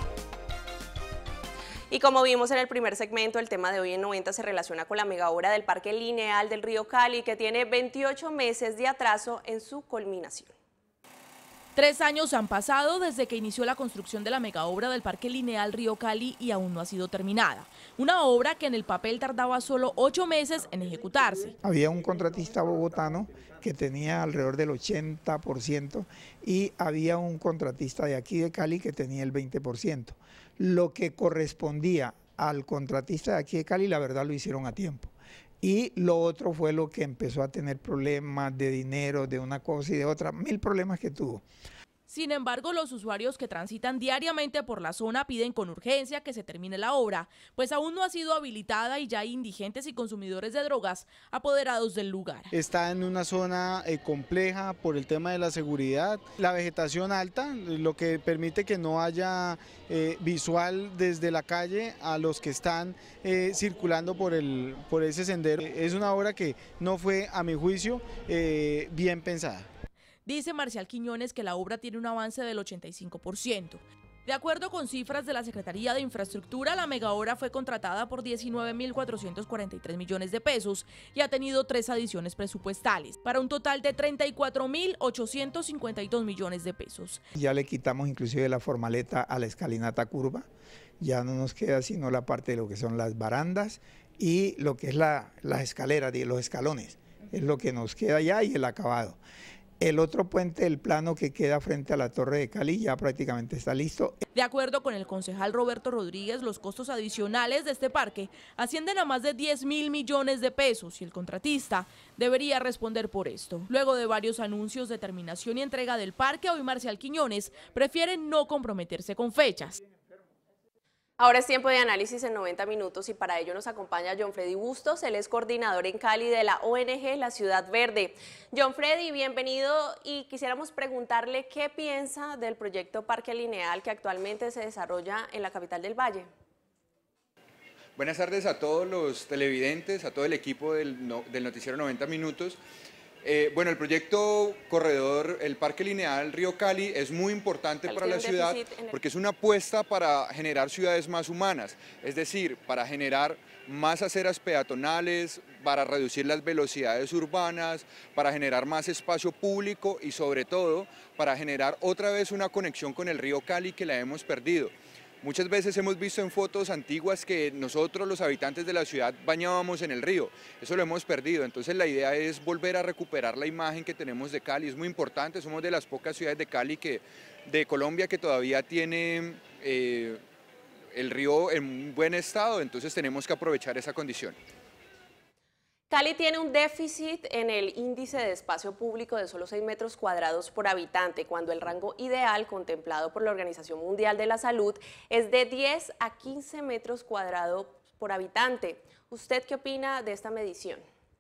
Y como vimos en el primer segmento, el tema de Hoy en 90 se relaciona con la megaobra del Parque Lineal del Río Cali, que tiene 28 meses de atraso en su culminación. 3 años han pasado desde que inició la construcción de la megaobra del Parque Lineal Río Cali y aún no ha sido terminada. Una obra que en el papel tardaba solo 8 meses en ejecutarse. Había un contratista bogotano que tenía alrededor del 80% y había un contratista de aquí de Cali que tenía el 20%. Lo que correspondía al contratista de aquí de Cali, la verdad lo hicieron a tiempo. Y lo otro fue lo que empezó a tener problemas de dinero, de una cosa y de otra, 1000 problemas que tuvo. Sin embargo, los usuarios que transitan diariamente por la zona piden con urgencia que se termine la obra, pues aún no ha sido habilitada y ya hay indigentes y consumidores de drogas apoderados del lugar. Está en una zona compleja por el tema de la seguridad, la vegetación alta, lo que permite que no haya visual desde la calle a los que están circulando por ese sendero. Es una obra que no fue, a mi juicio, bien pensada. Dice Marcial Quiñones que la obra tiene un avance del 85%. De acuerdo con cifras de la Secretaría de Infraestructura, la megaobra fue contratada por 19.443 millones de pesos y ha tenido 3 adiciones presupuestales, para un total de 34.852 millones de pesos. Ya le quitamos inclusive la formaleta a la escalinata curva, ya no nos queda sino la parte de lo que son las barandas y lo que es las escaleras, los escalones, es lo que nos queda ya y el acabado. El otro puente, el plano que queda frente a la Torre de Cali, ya prácticamente está listo. De acuerdo con el concejal Roberto Rodríguez, los costos adicionales de este parque ascienden a más de 10.000 millones de pesos y el contratista debería responder por esto. Luego de varios anuncios de terminación y entrega del parque, hoy Marcial Quiñones prefiere no comprometerse con fechas. Ahora es tiempo de análisis en 90 minutos y para ello nos acompaña John Freddy Bustos, él es coordinador en Cali de la ONG La Ciudad Verde. John Freddy, bienvenido y quisiéramos preguntarle qué piensa del proyecto Parque Lineal que actualmente se desarrolla en la capital del Valle. Buenas tardes a todos los televidentes, a todo el equipo del noticiero 90 minutos. Bueno, el proyecto Corredor, el Parque Lineal Río Cali es muy importante para la ciudad porque es una apuesta para generar ciudades más humanas, es decir, para generar más aceras peatonales, para reducir las velocidades urbanas, para generar más espacio público y sobre todo para generar otra vez una conexión con el río Cali que la hemos perdido. Muchas veces hemos visto en fotos antiguas que nosotros, los habitantes de la ciudad, bañábamos en el río. Eso lo hemos perdido. Entonces la idea es volver a recuperar la imagen que tenemos de Cali. Es muy importante, somos de las pocas ciudades de Colombia que todavía tiene el río en buen estado, entonces tenemos que aprovechar esa condición. Cali tiene un déficit en el índice de espacio público de solo 6 metros cuadrados por habitante, cuando el rango ideal contemplado por la Organización Mundial de la Salud es de 10 a 15 metros cuadrados por habitante. ¿Usted qué opina de esta medición?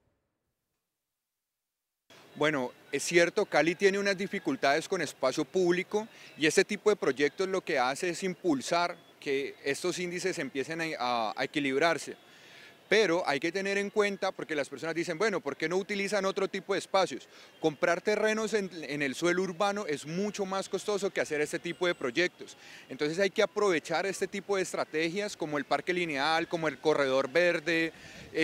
Bueno, es cierto, Cali tiene unas dificultades con espacio público y este tipo de proyectos lo que hace es impulsar que estos índices empiecen a equilibrarse. Pero hay que tener en cuenta, porque las personas dicen, bueno, ¿por qué no utilizan otro tipo de espacios? Comprar terrenos en el suelo urbano es mucho más costoso que hacer este tipo de proyectos. Entonces hay que aprovechar este tipo de estrategias como el Parque Lineal, como el Corredor Verde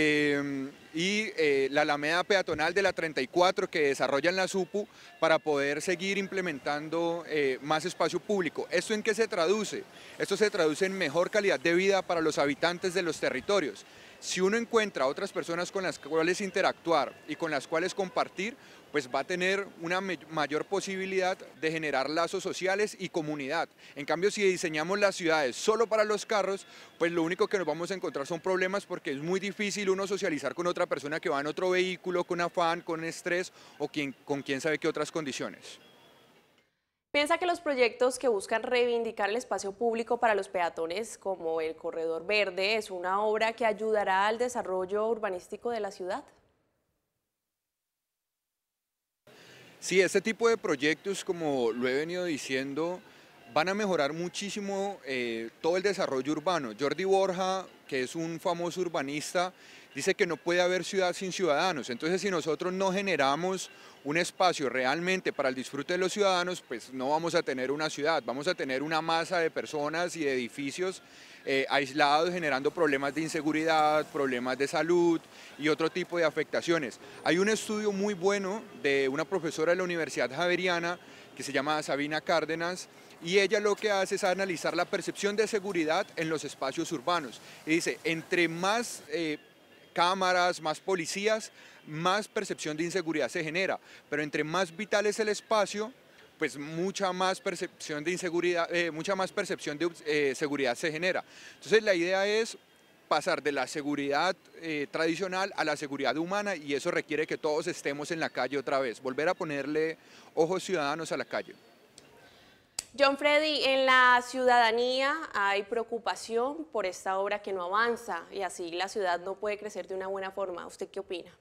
y la Alameda Peatonal de la 34 que desarrollan la SUPU para poder seguir implementando más espacio público. ¿Esto en qué se traduce? Esto se traduce en mejor calidad de vida para los habitantes de los territorios. Si uno encuentra otras personas con las cuales interactuar y con las cuales compartir, pues va a tener una mayor posibilidad de generar lazos sociales y comunidad. En cambio, si diseñamos las ciudades solo para los carros, pues lo único que nos vamos a encontrar son problemas porque es muy difícil uno socializar con otra persona que va en otro vehículo, con afán, con estrés o con quién sabe qué otras condiciones. ¿Piensa que los proyectos que buscan reivindicar el espacio público para los peatones, como el Corredor Verde, es una obra que ayudará al desarrollo urbanístico de la ciudad? Sí, este tipo de proyectos, como lo he venido diciendo, van a mejorar muchísimo todo el desarrollo urbano. Jordi Borja, que es un famoso urbanista, dice que no puede haber ciudad sin ciudadanos. Entonces, si nosotros no generamos un espacio realmente para el disfrute de los ciudadanos, pues no vamos a tener una ciudad, vamos a tener una masa de personas y de edificios aislados, generando problemas de inseguridad, problemas de salud y otro tipo de afectaciones. Hay un estudio muy bueno de una profesora de la Universidad Javeriana que se llama Sabina Cárdenas, y ella lo que hace es analizar la percepción de seguridad en los espacios urbanos. Y dice, entre más cámaras, más policías, más percepción de inseguridad se genera, pero entre más vital es el espacio, pues mucha más percepción de inseguridad, seguridad se genera. Entonces la idea es pasar de la seguridad tradicional a la seguridad humana, y eso requiere que todos estemos en la calle otra vez, volver a ponerle ojos ciudadanos a la calle. John Freddy, en la ciudadanía hay preocupación por esta obra que no avanza y así la ciudad no puede crecer de una buena forma. ¿Usted qué opina?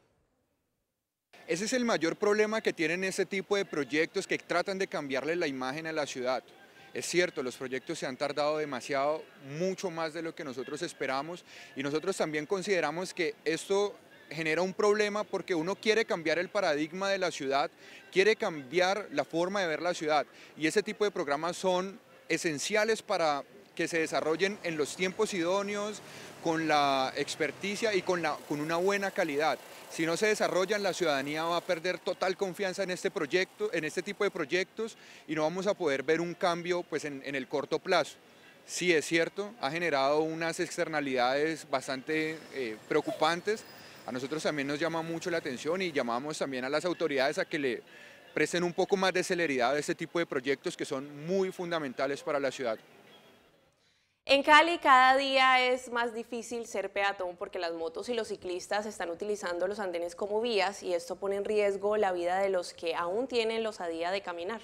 Ese es el mayor problema que tienen este tipo de proyectos, que tratan de cambiarle la imagen a la ciudad. Es cierto, los proyectos se han tardado demasiado, mucho más de lo que nosotros esperamos, y nosotros también consideramos que esto genera un problema porque uno quiere cambiar el paradigma de la ciudad, quiere cambiar la forma de ver la ciudad, y ese tipo de programas son esenciales para que se desarrollen en los tiempos idóneos, con la experticia y con una buena calidad. Si no se desarrollan, la ciudadanía va a perder total confianza en este proyecto, en este tipo de proyectos, y no vamos a poder ver un cambio pues, en el corto plazo. Sí, es cierto, ha generado unas externalidades bastante preocupantes. A nosotros también nos llama mucho la atención y llamamos también a las autoridades a que le presten un poco más de celeridad a este tipo de proyectos que son muy fundamentales para la ciudad. En Cali cada día es más difícil ser peatón porque las motos y los ciclistas están utilizando los andenes como vías y esto pone en riesgo la vida de los que aún tienen la osadía de caminar.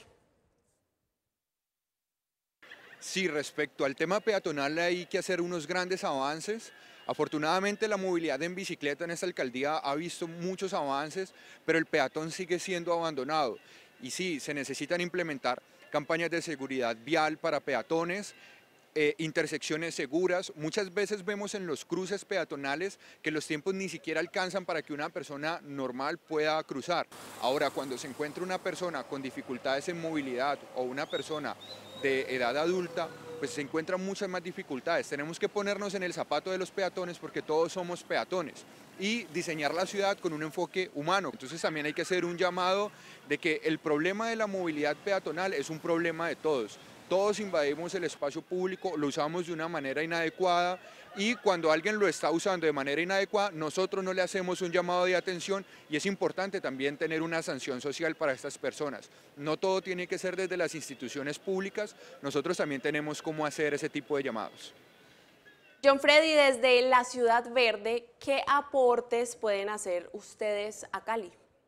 Sí, respecto al tema peatonal hay que hacer unos grandes avances. Afortunadamente la movilidad en bicicleta en esta alcaldía ha visto muchos avances, pero el peatón sigue siendo abandonado. Y sí, se necesitan implementar campañas de seguridad vial para peatones, intersecciones seguras. Muchas veces vemos en los cruces peatonales que los tiempos ni siquiera alcanzan para que una persona normal pueda cruzar. Ahora, cuando se encuentra una persona con dificultades en movilidad o una persona de edad adulta, pues se encuentran muchas más dificultades. Tenemos que ponernos en el zapato de los peatones porque todos somos peatones y diseñar la ciudad con un enfoque humano. Entonces también hay que hacer un llamado de que el problema de la movilidad peatonal es un problema de todos. Todos invadimos el espacio público, lo usamos de una manera inadecuada y cuando alguien lo está usando de manera inadecuada, nosotros no le hacemos un llamado de atención y es importante también tener una sanción social para estas personas. No todo tiene que ser desde las instituciones públicas, nosotros también tenemos cómo hacer ese tipo de llamados. John Freddy, desde la Ciudad Verde, ¿qué aportes pueden hacer ustedes a Cali?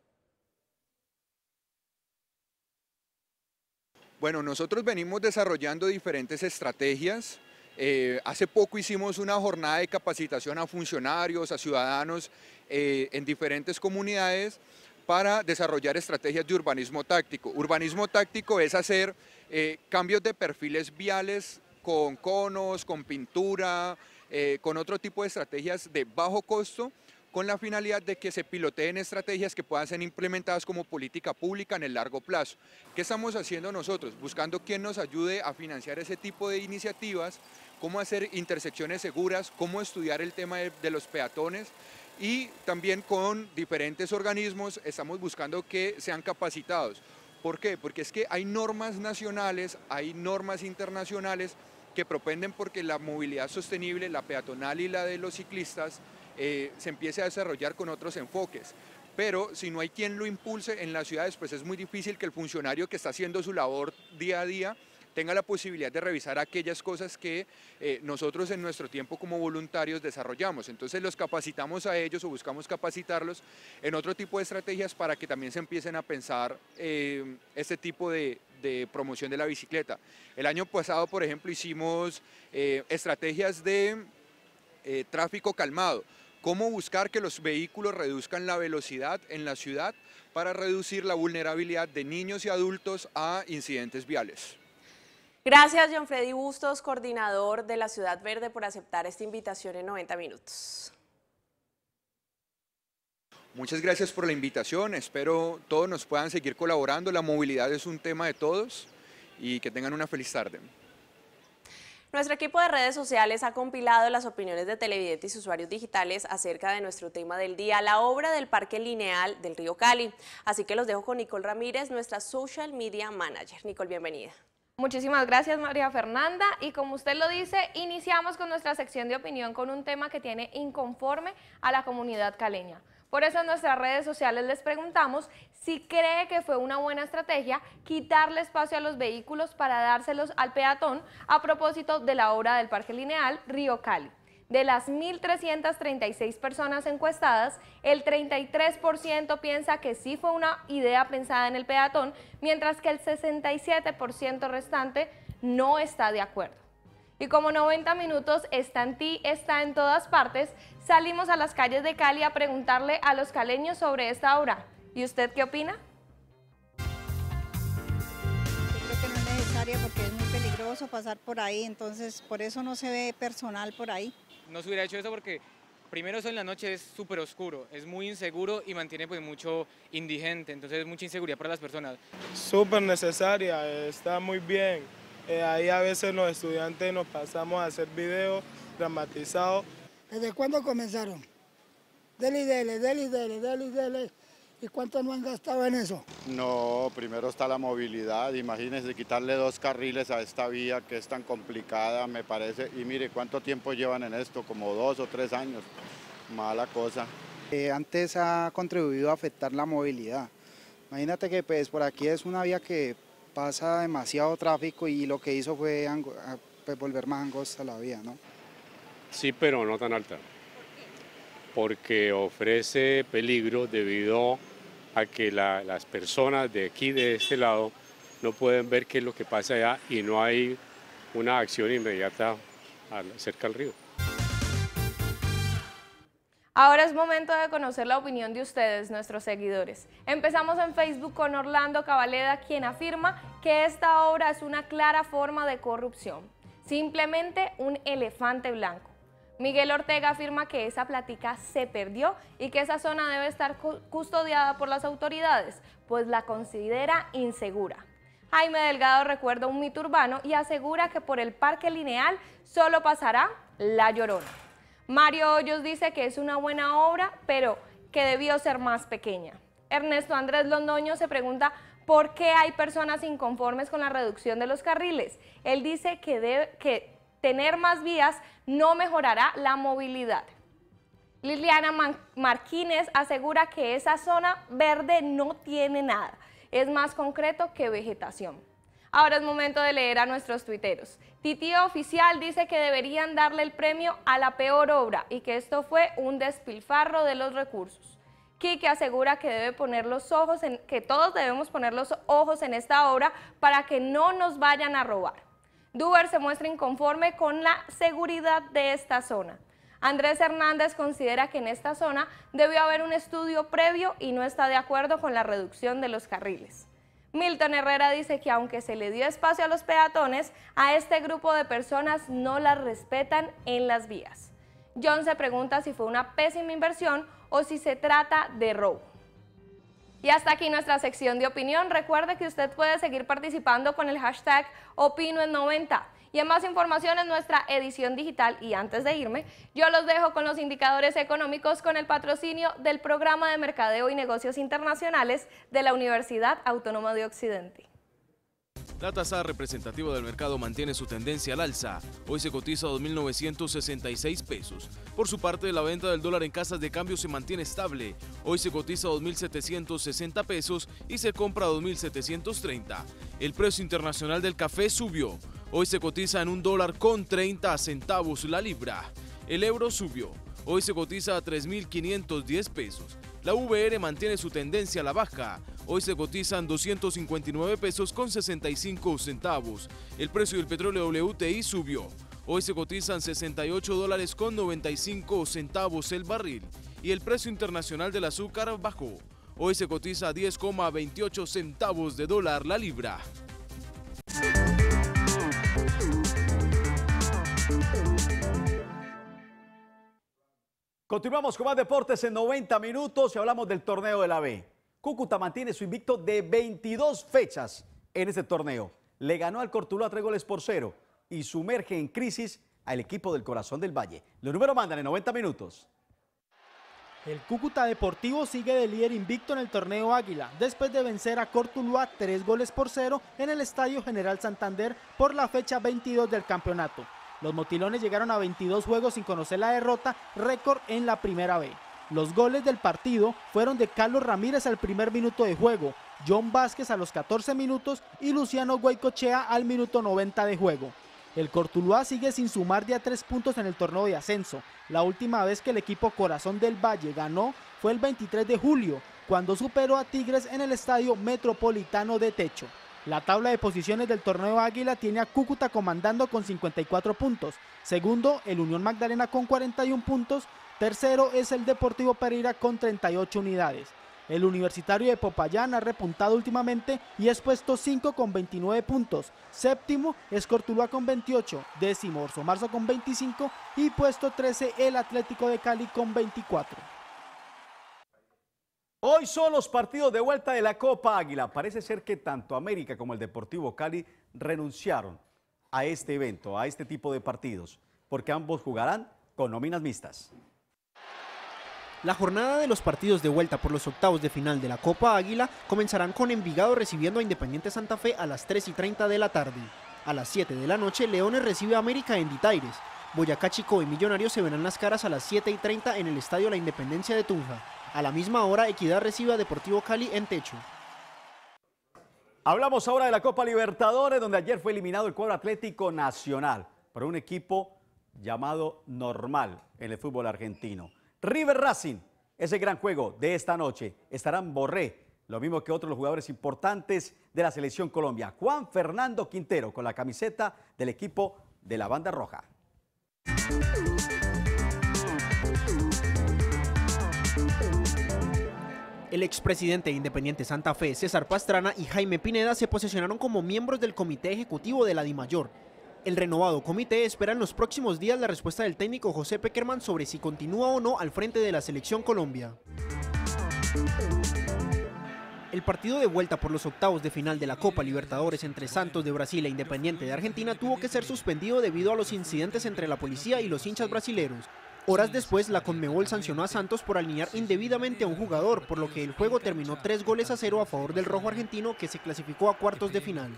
Bueno, nosotros venimos desarrollando diferentes estrategias. Hace poco hicimos una jornada de capacitación a funcionarios, a ciudadanos en diferentes comunidades para desarrollar estrategias de urbanismo táctico. Urbanismo táctico es hacer cambios de perfiles viales con conos, con pintura, con otro tipo de estrategias de bajo costo, con la finalidad de que se piloteen estrategias que puedan ser implementadas como política pública en el largo plazo. ¿Qué estamos haciendo nosotros? Buscando quién nos ayude a financiar ese tipo de iniciativas, cómo hacer intersecciones seguras, cómo estudiar el tema de los peatones y también con diferentes organismos estamos buscando que sean capacitados. ¿Por qué? Porque es que hay normas nacionales, hay normas internacionales que propenden porque la movilidad sostenible, la peatonal y la de los ciclistas, se empiece a desarrollar con otros enfoques. Pero si no hay quien lo impulse en las ciudades, pues es muy difícil que el funcionario que está haciendo su labor día a día tenga la posibilidad de revisar aquellas cosas que nosotros en nuestro tiempo como voluntarios desarrollamos. Entonces los capacitamos a ellos o buscamos capacitarlos en otro tipo de estrategias para que también se empiecen a pensar este tipo de promoción de la bicicleta. El año pasado, por ejemplo, hicimos estrategias de tráfico calmado. Cómo buscar que los vehículos reduzcan la velocidad en la ciudad para reducir la vulnerabilidad de niños y adultos a incidentes viales. Gracias, John Freddy Bustos, coordinador de la Ciudad Verde, por aceptar esta invitación en 90 minutos. Muchas gracias por la invitación, espero todos nos puedan seguir colaborando, la movilidad es un tema de todos y que tengan una feliz tarde. Nuestro equipo de redes sociales ha compilado las opiniones de televidentes y usuarios digitales acerca de nuestro tema del día, la obra del Parque Lineal del Río Cali. Así que los dejo con Nicole Ramírez, nuestra Social Media Manager. Nicole, bienvenida. Muchísimas gracias, María Fernanda, y como usted lo dice, iniciamos con nuestra sección de opinión con un tema que tiene inconforme a la comunidad caleña. Por eso en nuestras redes sociales les preguntamos si cree que fue una buena estrategia quitarle espacio a los vehículos para dárselos al peatón a propósito de la obra del Parque Lineal Río Cali. De las 1.336 personas encuestadas, el 33% piensa que sí fue una idea pensada en el peatón, mientras que el 67% restante no está de acuerdo. Y como 90 minutos está en ti, está en todas partes, salimos a las calles de Cali a preguntarle a los caleños sobre esta obra. ¿Y usted qué opina? Yo creo que no es necesaria porque es muy peligroso pasar por ahí, entonces por eso no se ve personal por ahí. No se hubiera hecho eso porque primero eso en la noche es súper oscuro, es muy inseguro y mantiene pues mucho indigente, entonces es mucha inseguridad para las personas. Súper necesaria, está muy bien. Ahí a veces los estudiantes nos pasamos a hacer videos dramatizados. ¿Desde cuándo comenzaron? Dele. ¿Y cuánto no han gastado en eso? No, primero está la movilidad, imagínense quitarle 2 carriles a esta vía que es tan complicada, me parece, y mire cuánto tiempo llevan en esto, como 2 o 3 años, mala cosa. Antes ha contribuido a afectar la movilidad, imagínate que pues por aquí es una vía que pasa demasiado tráfico y lo que hizo fue pues, volver más angosta la vía, ¿no? Sí, pero no tan alta, porque ofrece peligro debido a que las personas de aquí, de este lado, no pueden ver qué es lo que pasa allá y no hay una acción inmediata cerca al río. Ahora es momento de conocer la opinión de ustedes, nuestros seguidores. Empezamos en Facebook con Orlando Cabaleda, quien afirma que esta obra es una clara forma de corrupción, simplemente un elefante blanco. Miguel Ortega afirma que esa plática se perdió y que esa zona debe estar custodiada por las autoridades, pues la considera insegura. Jaime Delgado recuerda un mito urbano y asegura que por el Parque Lineal solo pasará La Llorona. Mario Hoyos dice que es una buena obra, pero que debió ser más pequeña. Ernesto Andrés Londoño se pregunta por qué hay personas inconformes con la reducción de los carriles. Él dice que tener más vías no mejorará la movilidad. Liliana Martínez asegura que esa zona verde no tiene nada, es más concreto que vegetación. Ahora es momento de leer a nuestros tuiteros. Titío Oficial dice que deberían darle el premio a la peor obra y que esto fue un despilfarro de los recursos. Quique asegura que que todos debemos poner los ojos en esta obra para que no nos vayan a robar. Duber se muestra inconforme con la seguridad de esta zona. Andrés Hernández considera que en esta zona debió haber un estudio previo y no está de acuerdo con la reducción de los carriles. Milton Herrera dice que aunque se le dio espacio a los peatones, a este grupo de personas no las respetan en las vías. John se pregunta si fue una pésima inversión o si se trata de robo. Y hasta aquí nuestra sección de opinión. Recuerde que usted puede seguir participando con el hashtag OpinoEn90. Y en más información en nuestra edición digital. Y antes de irme, yo los dejo con los indicadores económicos con el patrocinio del Programa de Mercadeo y Negocios Internacionales de la Universidad Autónoma de Occidente. La tasa representativa del mercado mantiene su tendencia al alza. Hoy se cotiza a 2.966 pesos. Por su parte, la venta del dólar en casas de cambio se mantiene estable. Hoy se cotiza a 2.760 pesos y se compra a 2.730. El precio internacional del café subió. Hoy se cotiza en $1.30 la libra. El euro subió. Hoy se cotiza a 3.510 pesos. La VR mantiene su tendencia a la baja. Hoy se cotizan 259 pesos con 65 centavos. El precio del petróleo WTI subió. Hoy se cotizan $68 con 95 centavos el barril. Y el precio internacional del azúcar bajó. Hoy se cotiza a 10,28 centavos de dólar la libra. Continuamos con más deportes en 90 minutos y hablamos del torneo de la B. Cúcuta mantiene su invicto de 22 fechas en este torneo. Le ganó al Cortuluá 3-0 y sumerge en crisis al equipo del Corazón del Valle. Los números mandan en 90 minutos. El Cúcuta Deportivo sigue de líder invicto en el torneo Águila, después de vencer a Cortuluá 3-0 en el Estadio General Santander por la fecha 22 del campeonato. Los motilones llegaron a 22 juegos sin conocer la derrota, récord en la primera B. Los goles del partido fueron de Carlos Ramírez al primer minuto de juego, John Vázquez a los 14 minutos y Luciano Guaycochea al minuto 90 de juego. El Cortuluá sigue sin sumar de a 3 puntos en el torneo de ascenso. La última vez que el equipo Corazón del Valle ganó fue el 23 de julio, cuando superó a Tigres en el Estadio Metropolitano de Techo. La tabla de posiciones del torneo Águila tiene a Cúcuta comandando con 54 puntos. Segundo, el Unión Magdalena con 41 puntos. Tercero es el Deportivo Pereira con 38 unidades. El Universitario de Popayán ha repuntado últimamente y es puesto 5 con 29 puntos. Séptimo es Cortuluá con 28. Décimo Orso Marzo con 25 y puesto 13 el Atlético de Cali con 24. Hoy son los partidos de vuelta de la Copa Águila. Parece ser que tanto América como el Deportivo Cali renunciaron a este evento, a este tipo de partidos, porque ambos jugarán con nóminas mixtas. La jornada de los partidos de vuelta por los octavos de final de la Copa Águila comenzarán con Envigado recibiendo a Independiente Santa Fe a las 3:30 de la tarde. A las 7 de la noche, Leones recibe a América en Ditaires. Boyacá Chico y Millonarios se verán las caras a las 7:30 en el Estadio La Independencia de Tunja. A la misma hora, Equidad recibe a Deportivo Cali en Techo. Hablamos ahora de la Copa Libertadores, donde ayer fue eliminado el cuadro Atlético Nacional por un equipo llamado Normal en el fútbol argentino. River Racing, ese gran juego de esta noche. Estarán Borré, lo mismo que otros los jugadores importantes de la Selección Colombia. Juan Fernando Quintero con la camiseta del equipo de la Banda Roja. El expresidente de Independiente Santa Fe, César Pastrana, y Jaime Pineda se posesionaron como miembros del comité ejecutivo de la DIMAYOR. El renovado comité espera en los próximos días la respuesta del técnico José Peckerman sobre si continúa o no al frente de la Selección Colombia. El partido de vuelta por los octavos de final de la Copa Libertadores entre Santos de Brasil e Independiente de Argentina tuvo que ser suspendido debido a los incidentes entre la policía y los hinchas brasileros. Horas después, la Conmebol sancionó a Santos por alinear indebidamente a un jugador, por lo que el juego terminó 3-0 a favor del rojo argentino, que se clasificó a cuartos de final.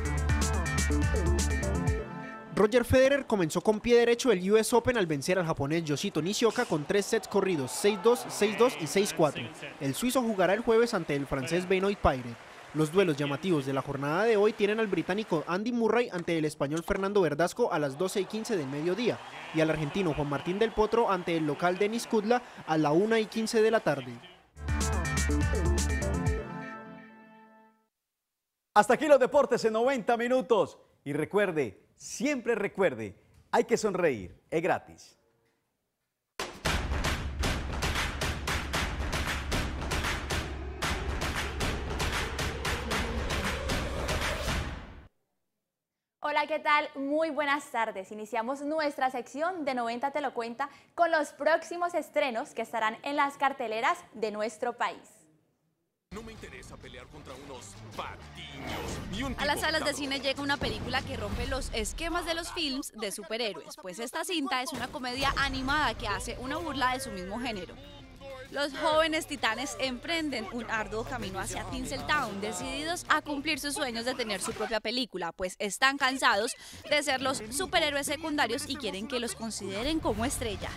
Roger Federer comenzó con pie derecho el US Open al vencer al japonés Yoshito Nishioka con 3 sets corridos, 6-2, 6-2 y 6-4. El suizo jugará el jueves ante el francés Benoit Paire. Los duelos llamativos de la jornada de hoy tienen al británico Andy Murray ante el español Fernando Verdasco a las 12:15 del mediodía y al argentino Juan Martín del Potro ante el local Denis Kudla a la 1:15 de la tarde. Hasta aquí los deportes en 90 minutos. Y recuerde, siempre recuerde, hay que sonreír, es gratis. Hola, ¿qué tal? Muy buenas tardes. Iniciamos nuestra sección de 90 te lo cuenta con los próximos estrenos que estarán en las carteleras de nuestro país. No me interesa pelear contra unos patiños. A las salas de cine llega una película que rompe los esquemas de los films de superhéroes, pues esta cinta es una comedia animada que hace una burla de su mismo género. Los jóvenes titanes emprenden un arduo camino hacia Tinseltown, decididos a cumplir sus sueños de tener su propia película, pues están cansados de ser los superhéroes secundarios y quieren que los consideren como estrellas.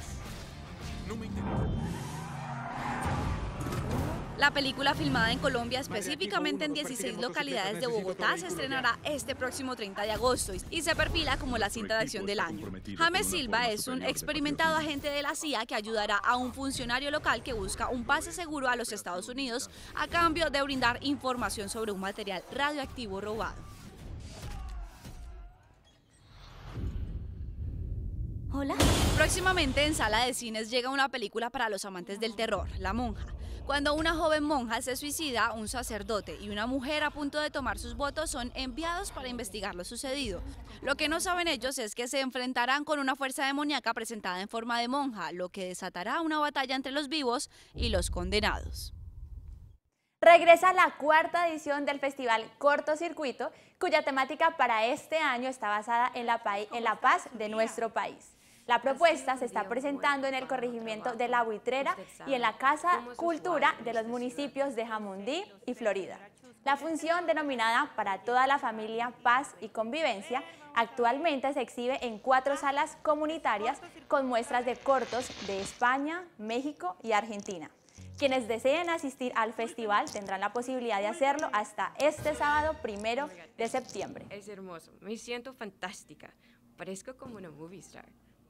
La película, filmada en Colombia, específicamente en 16 localidades de Bogotá, se estrenará este próximo 30 de agosto y se perfila como la cinta de acción del año. James Silva es un experimentado agente de la CIA que ayudará a un funcionario local que busca un pase seguro a los Estados Unidos a cambio de brindar información sobre un material radioactivo robado. Hola. Próximamente en sala de cines llega una película para los amantes del terror, La Monja. Cuando una joven monja se suicida, un sacerdote y una mujer a punto de tomar sus votos son enviados para investigar lo sucedido. Lo que no saben ellos es que se enfrentarán con una fuerza demoníaca presentada en forma de monja, lo que desatará una batalla entre los vivos y los condenados. Regresa la cuarta edición del Festival Cortocircuito, cuya temática para este año está basada en la paz de nuestro país. La propuesta se está presentando en el corregimiento de La Buitrera y en la Casa Cultura de los municipios de Jamundí y Florida. La función, denominada Para toda la familia, paz y convivencia, actualmente se exhibe en 4 salas comunitarias con muestras de cortos de España, México y Argentina. Quienes deseen asistir al festival tendrán la posibilidad de hacerlo hasta este sábado 1 de septiembre. Es hermoso, me siento fantástica, parezco como una movie star.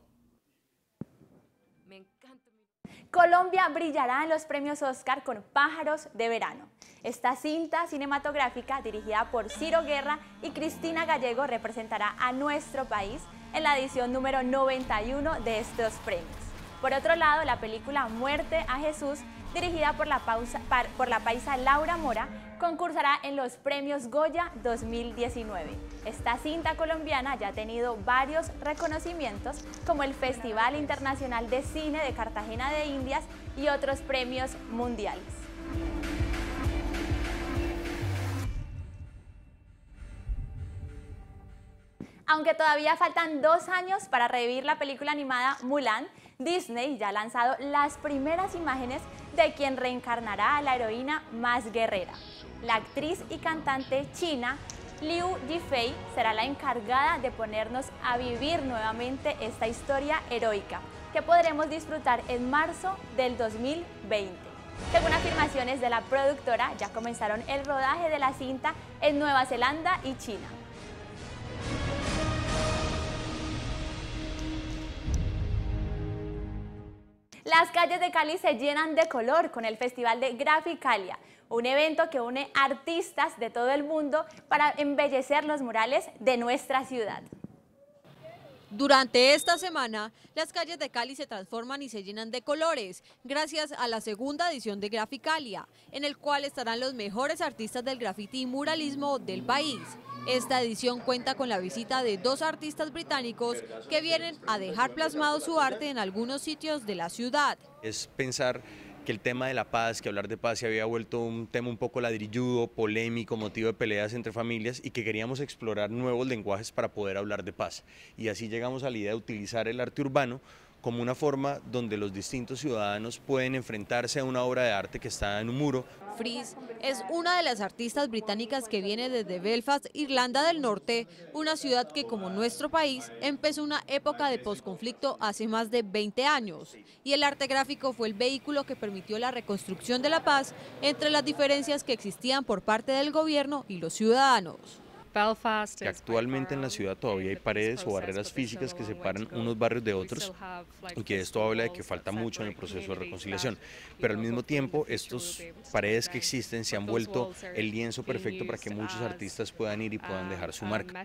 Me encanta. Colombia brillará en los premios Oscar con Pájaros de Verano. Esta cinta cinematográfica, dirigida por Ciro Guerra y Cristina Gallego, representará a nuestro país en la edición número 91 de estos premios. Por otro lado, la película Muerte a Jesús, dirigida por la paisa Laura Mora, concursará en los premios Goya 2019. Esta cinta colombiana ya ha tenido varios reconocimientos, como el Festival Internacional de Cine de Cartagena de Indias y otros premios mundiales. Aunque todavía faltan 2 años para revivir la película animada Mulan, Disney ya ha lanzado las primeras imágenes de quien reencarnará a la heroína más guerrera. La actriz y cantante china Liu Yifei será la encargada de ponernos a vivir nuevamente esta historia heroica, que podremos disfrutar en marzo del 2020. Según afirmaciones de la productora, ya comenzaron el rodaje de la cinta en Nueva Zelanda y China. Las calles de Cali se llenan de color con el Festival de Graficalia, un evento que une artistas de todo el mundo para embellecer los murales de nuestra ciudad. Durante esta semana, las calles de Cali se transforman y se llenan de colores, gracias a la segunda edición de Graficalia, en el cual estarán los mejores artistas del graffiti y muralismo del país. Esta edición cuenta con la visita de 2 artistas británicos que vienen a dejar plasmado su arte en algunos sitios de la ciudad. Es pensar que el tema de la paz, que hablar de paz se había vuelto un tema un poco ladrilludo, polémico, motivo de peleas entre familias, y que queríamos explorar nuevos lenguajes para poder hablar de paz. Y así llegamos a la idea de utilizar el arte urbano como una forma donde los distintos ciudadanos pueden enfrentarse a una obra de arte que está en un muro. Freeze es una de las artistas británicas que viene desde Belfast, Irlanda del Norte, una ciudad que, como nuestro país, empezó una época de posconflicto hace más de 20 años. Y el arte gráfico fue el vehículo que permitió la reconstrucción de la paz entre las diferencias que existían por parte del gobierno y los ciudadanos. Que actualmente en la ciudad todavía hay paredes o barreras físicas que separan unos barrios de otros, y que esto habla de que falta mucho en el proceso de reconciliación, pero al mismo tiempo estas paredes que existen se han vuelto el lienzo perfecto para que muchos artistas puedan ir y puedan dejar su marca.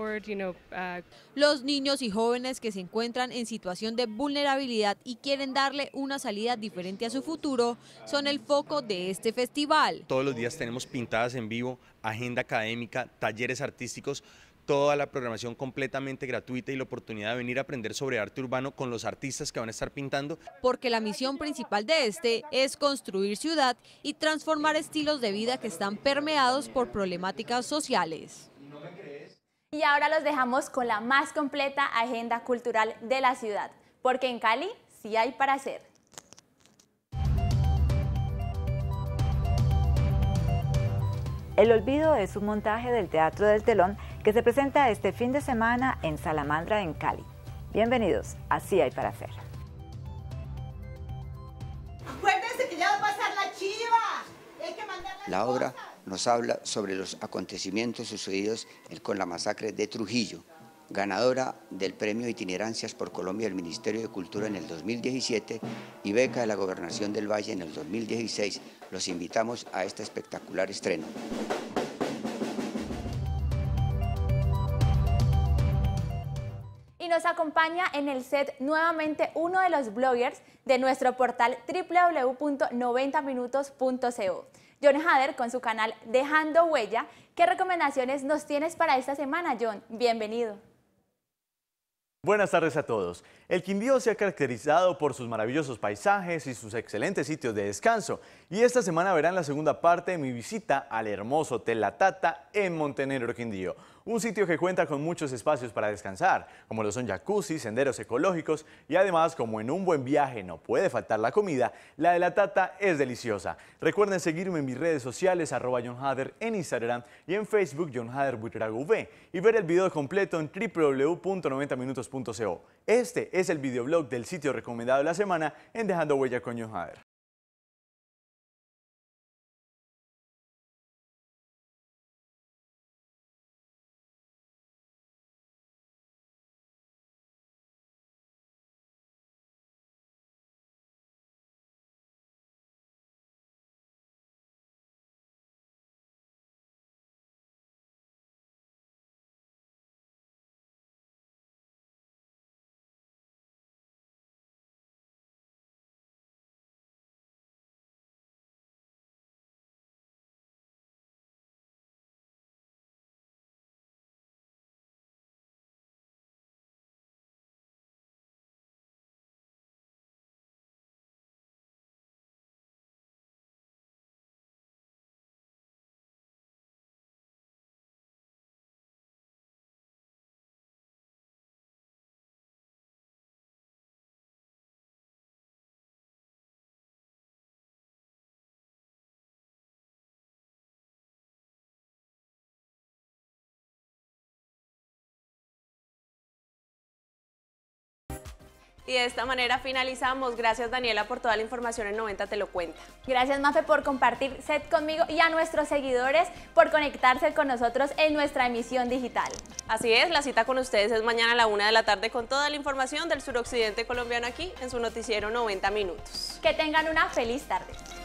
Los niños y jóvenes que se encuentran en situación de vulnerabilidad y quieren darle una salida diferente a su futuro son el foco de este festival. Todos los días tenemos pintadas en vivo, agenda académica, talleres artísticos, toda la programación completamente gratuita y la oportunidad de venir a aprender sobre arte urbano con los artistas que van a estar pintando. Porque la misión principal de este es construir ciudad y transformar estilos de vida que están permeados por problemáticas sociales. Y ahora los dejamos con la más completa agenda cultural de la ciudad, porque en Cali sí hay para hacer. El Olvido es un montaje del Teatro del Telón que se presenta este fin de semana en Salamandra, en Cali. Bienvenidos, así hay para hacer. Acuérdense que ya va a pasar la chiva. Hay que mandar las La obra nos habla sobre los acontecimientos sucedidos con la masacre de Trujillo, ganadora del Premio Itinerancias por Colombia del Ministerio de Cultura en el 2017 y beca de la Gobernación del Valle en el 2016. Los invitamos a este espectacular estreno. Y nos acompaña en el set nuevamente uno de los bloggers de nuestro portal www.90minutos.co. John Hader con su canal Dejando Huella. ¿Qué recomendaciones nos tienes para esta semana, John? Bienvenido. Buenas tardes a todos. El Quindío se ha caracterizado por sus maravillosos paisajes y sus excelentes sitios de descanso. Y esta semana verán la segunda parte de mi visita al hermoso Hotel La Tata en Montenegro, Quindío. Un sitio que cuenta con muchos espacios para descansar, como lo son jacuzzi, senderos ecológicos y además, como en un buen viaje no puede faltar la comida, la de La Tata es deliciosa. Recuerden seguirme en mis redes sociales @JohnHader en Instagram y en Facebook JohnHader y ver el video completo en www.90minutos.co. Este es el videoblog del sitio recomendado de la semana en Dejando Huella con John Hader. Y de esta manera finalizamos. Gracias, Daniela, por toda la información en 90 Te lo cuenta. Gracias, Mafe, por compartir set conmigo y a nuestros seguidores por conectarse con nosotros en nuestra emisión digital. Así es, la cita con ustedes es mañana a la 1 de la tarde con toda la información del suroccidente colombiano aquí en su noticiero 90 Minutos. Que tengan una feliz tarde.